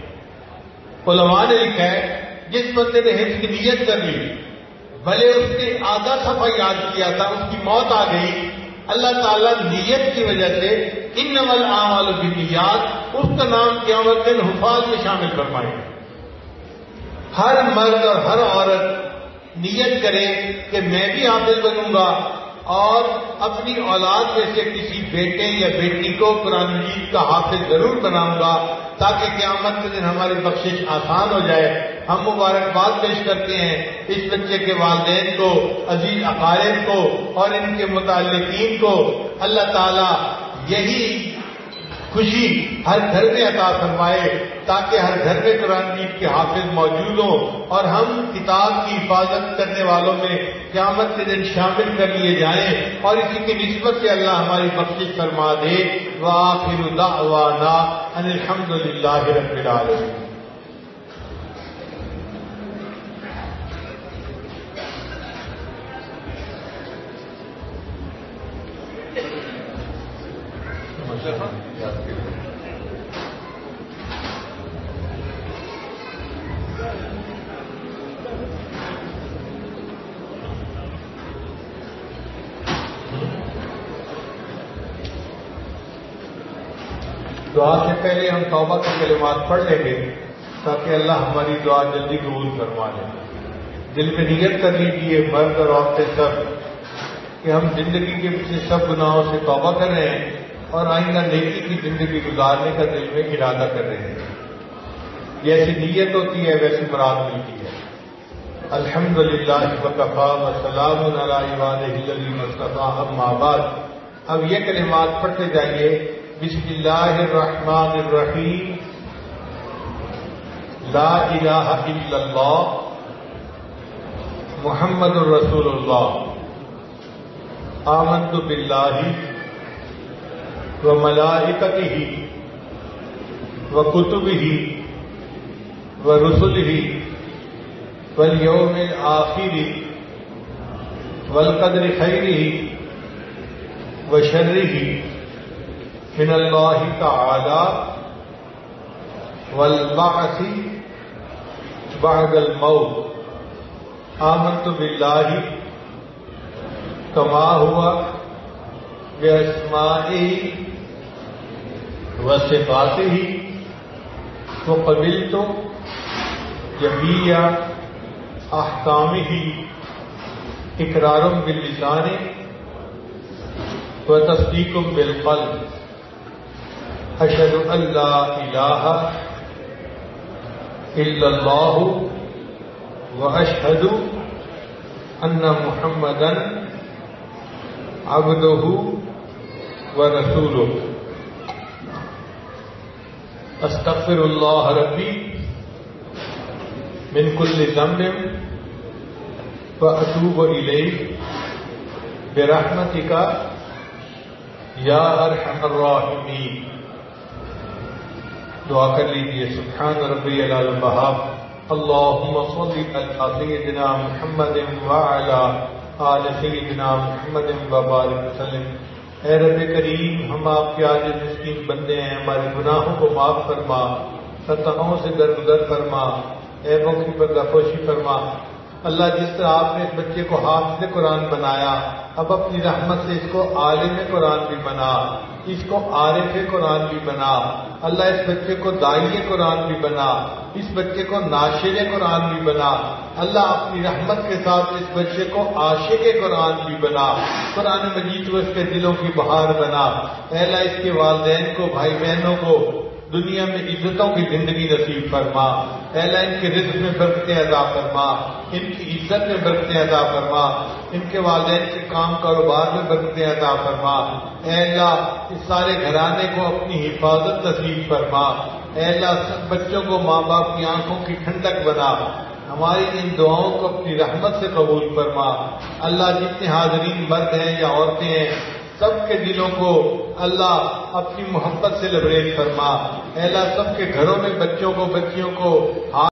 علماء نے لکھا ہے جس بندے نے حفظ کی نیت کر لی، بھلے اس نے آدھا صفحہ یاد کیا تھا، اس کی موت آ گئی اللہ تعالیٰ نیت کی وجہ سے انما الاعمال بالنیات اس کا نام قیامت دن حفاظ میں شامل فرمائیں گے. ہر مرد اور ہر عورت نیت کرے کہ میں بھی حافظ بنوں گا اور اپنی اولاد میں سے کسی بیٹے یا بیٹی کو قرآن مجید کا حافظ ضرور بناؤں گا تاکہ قیامت کے دن ہماری بخشش آسان ہو جائے. ہم مبارکباد پیش کرتے ہیں اس بچے کے والدین کو، عزیز اقارب کو اور ان کے متعلقین کو. اللہ تعالیٰ یہی خوشی ہر گھر میں عطا فرمائے تاکہ ہر گھر میں قرآن مجید کے حافظ موجود ہوں اور ہم کتاب کی حفاظت کرنے والوں میں قیامت کے دن شامل کر لیے جائیں اور اسی کی نسبت سے اللہ ہماری بخشش فرما دے. وآخر دعوانا ان الحمد للہ رب العالمین. دعا سے پہلے ہم توبہ کے کلمات پڑھ لیں گے تاکہ اللہ ہماری دعا جلدی قبول فرما لے. دل میں نیت کر لیجیے مرد اور عورتیں سب کہ ہم زندگی کے پیچھے سب گناہوں سے توبہ کر رہے ہیں اور آئندہ نیکی کی زندگی گزارنے کا دل میں ارادہ کر رہے ہیں. جیسی نیت ہوتی ہے ویسی مراد ملتی ہے. الحمد للہ وکفا وسلام علی عبادہ الذین اصطفیٰ اما بعد. اب یہ کلمات پڑھتے جائیے. بسم اللہ الرحمن الرحیم. لا الہ الا اللہ محمد الرسول اللہ. آمنت باللہ وملائکتہ وکتبہ ورسلہ والیوم الآخر والقدر خیرہ وشرہ من اللہ تعالی والبعث بعد الموت. آمنت باللہ کما ہوا باسمائہ وصفاتہ وقبلت جمیع احکامہ اقرار باللسان وتصدیق بالقلب. اشہد ان لا الہ الا اللہ واشہد ان محمدا عبدہ ورسولہ. استغفر اللہ ربی من کل ذنب واتوب الیہ برحمتک یا ارحم الراحمین. دعا کر لیجیے. سبحان ربی العلی الوہاب. اللہم صلی علی سیدنا محمد وعلی آل سیدنا محمد وبارک وسلم. اے رب کریم ہم آپ کے عاجز مسکین بندے ہیں. ہمارے گناہوں کو معاف فرما، خطاؤں سے درگزر فرما، عیبوں کی پردہ پوشی فرما. اللہ جس طرح آپ نے اس بچے کو حافظ قرآن بنایا، اب اپنی رحمت سے اس کو عالم قرآن بھی بنا، اس کو عارف قرآن بھی بنا. اللہ اس بچے کو داعی قرآن بھی بنا، اس بچے کو ناشر قرآن بھی بنا. اللہ اپنی رحمت کے ساتھ اس بچے کو عاشق قرآن بھی بنا. قرآن مجید کو اس کے دلوں کی بہار بنا. اے اللہ اس کے والدین کو، بھائی بہنوں کو دنیا میں عزتوں کی زندگی نصیب فرما. اے اللہ ان کے رزق میں برکتیں عطا فرما، ان کی عزت میں برکتیں عطا فرما، ان کے والدین کے کام کاروبار میں برکتیں عطا فرما. اے اللہ اس سارے گھرانے کو اپنی حفاظت نصیب فرما. اے اللہ سب بچوں کو ماں باپ کی آنکھوں کی ٹھنڈک بنا. ہماری ان دعاؤں کو اپنی رحمت سے قبول فرما. اللہ جتنے حاضرین مرد ہیں یا عورتیں ہیں سب کے دلوں کو اللہ اپنی محبت سے لبریز فرما. اے اللہ سب کے گھروں میں بچوں کو بچیوں کو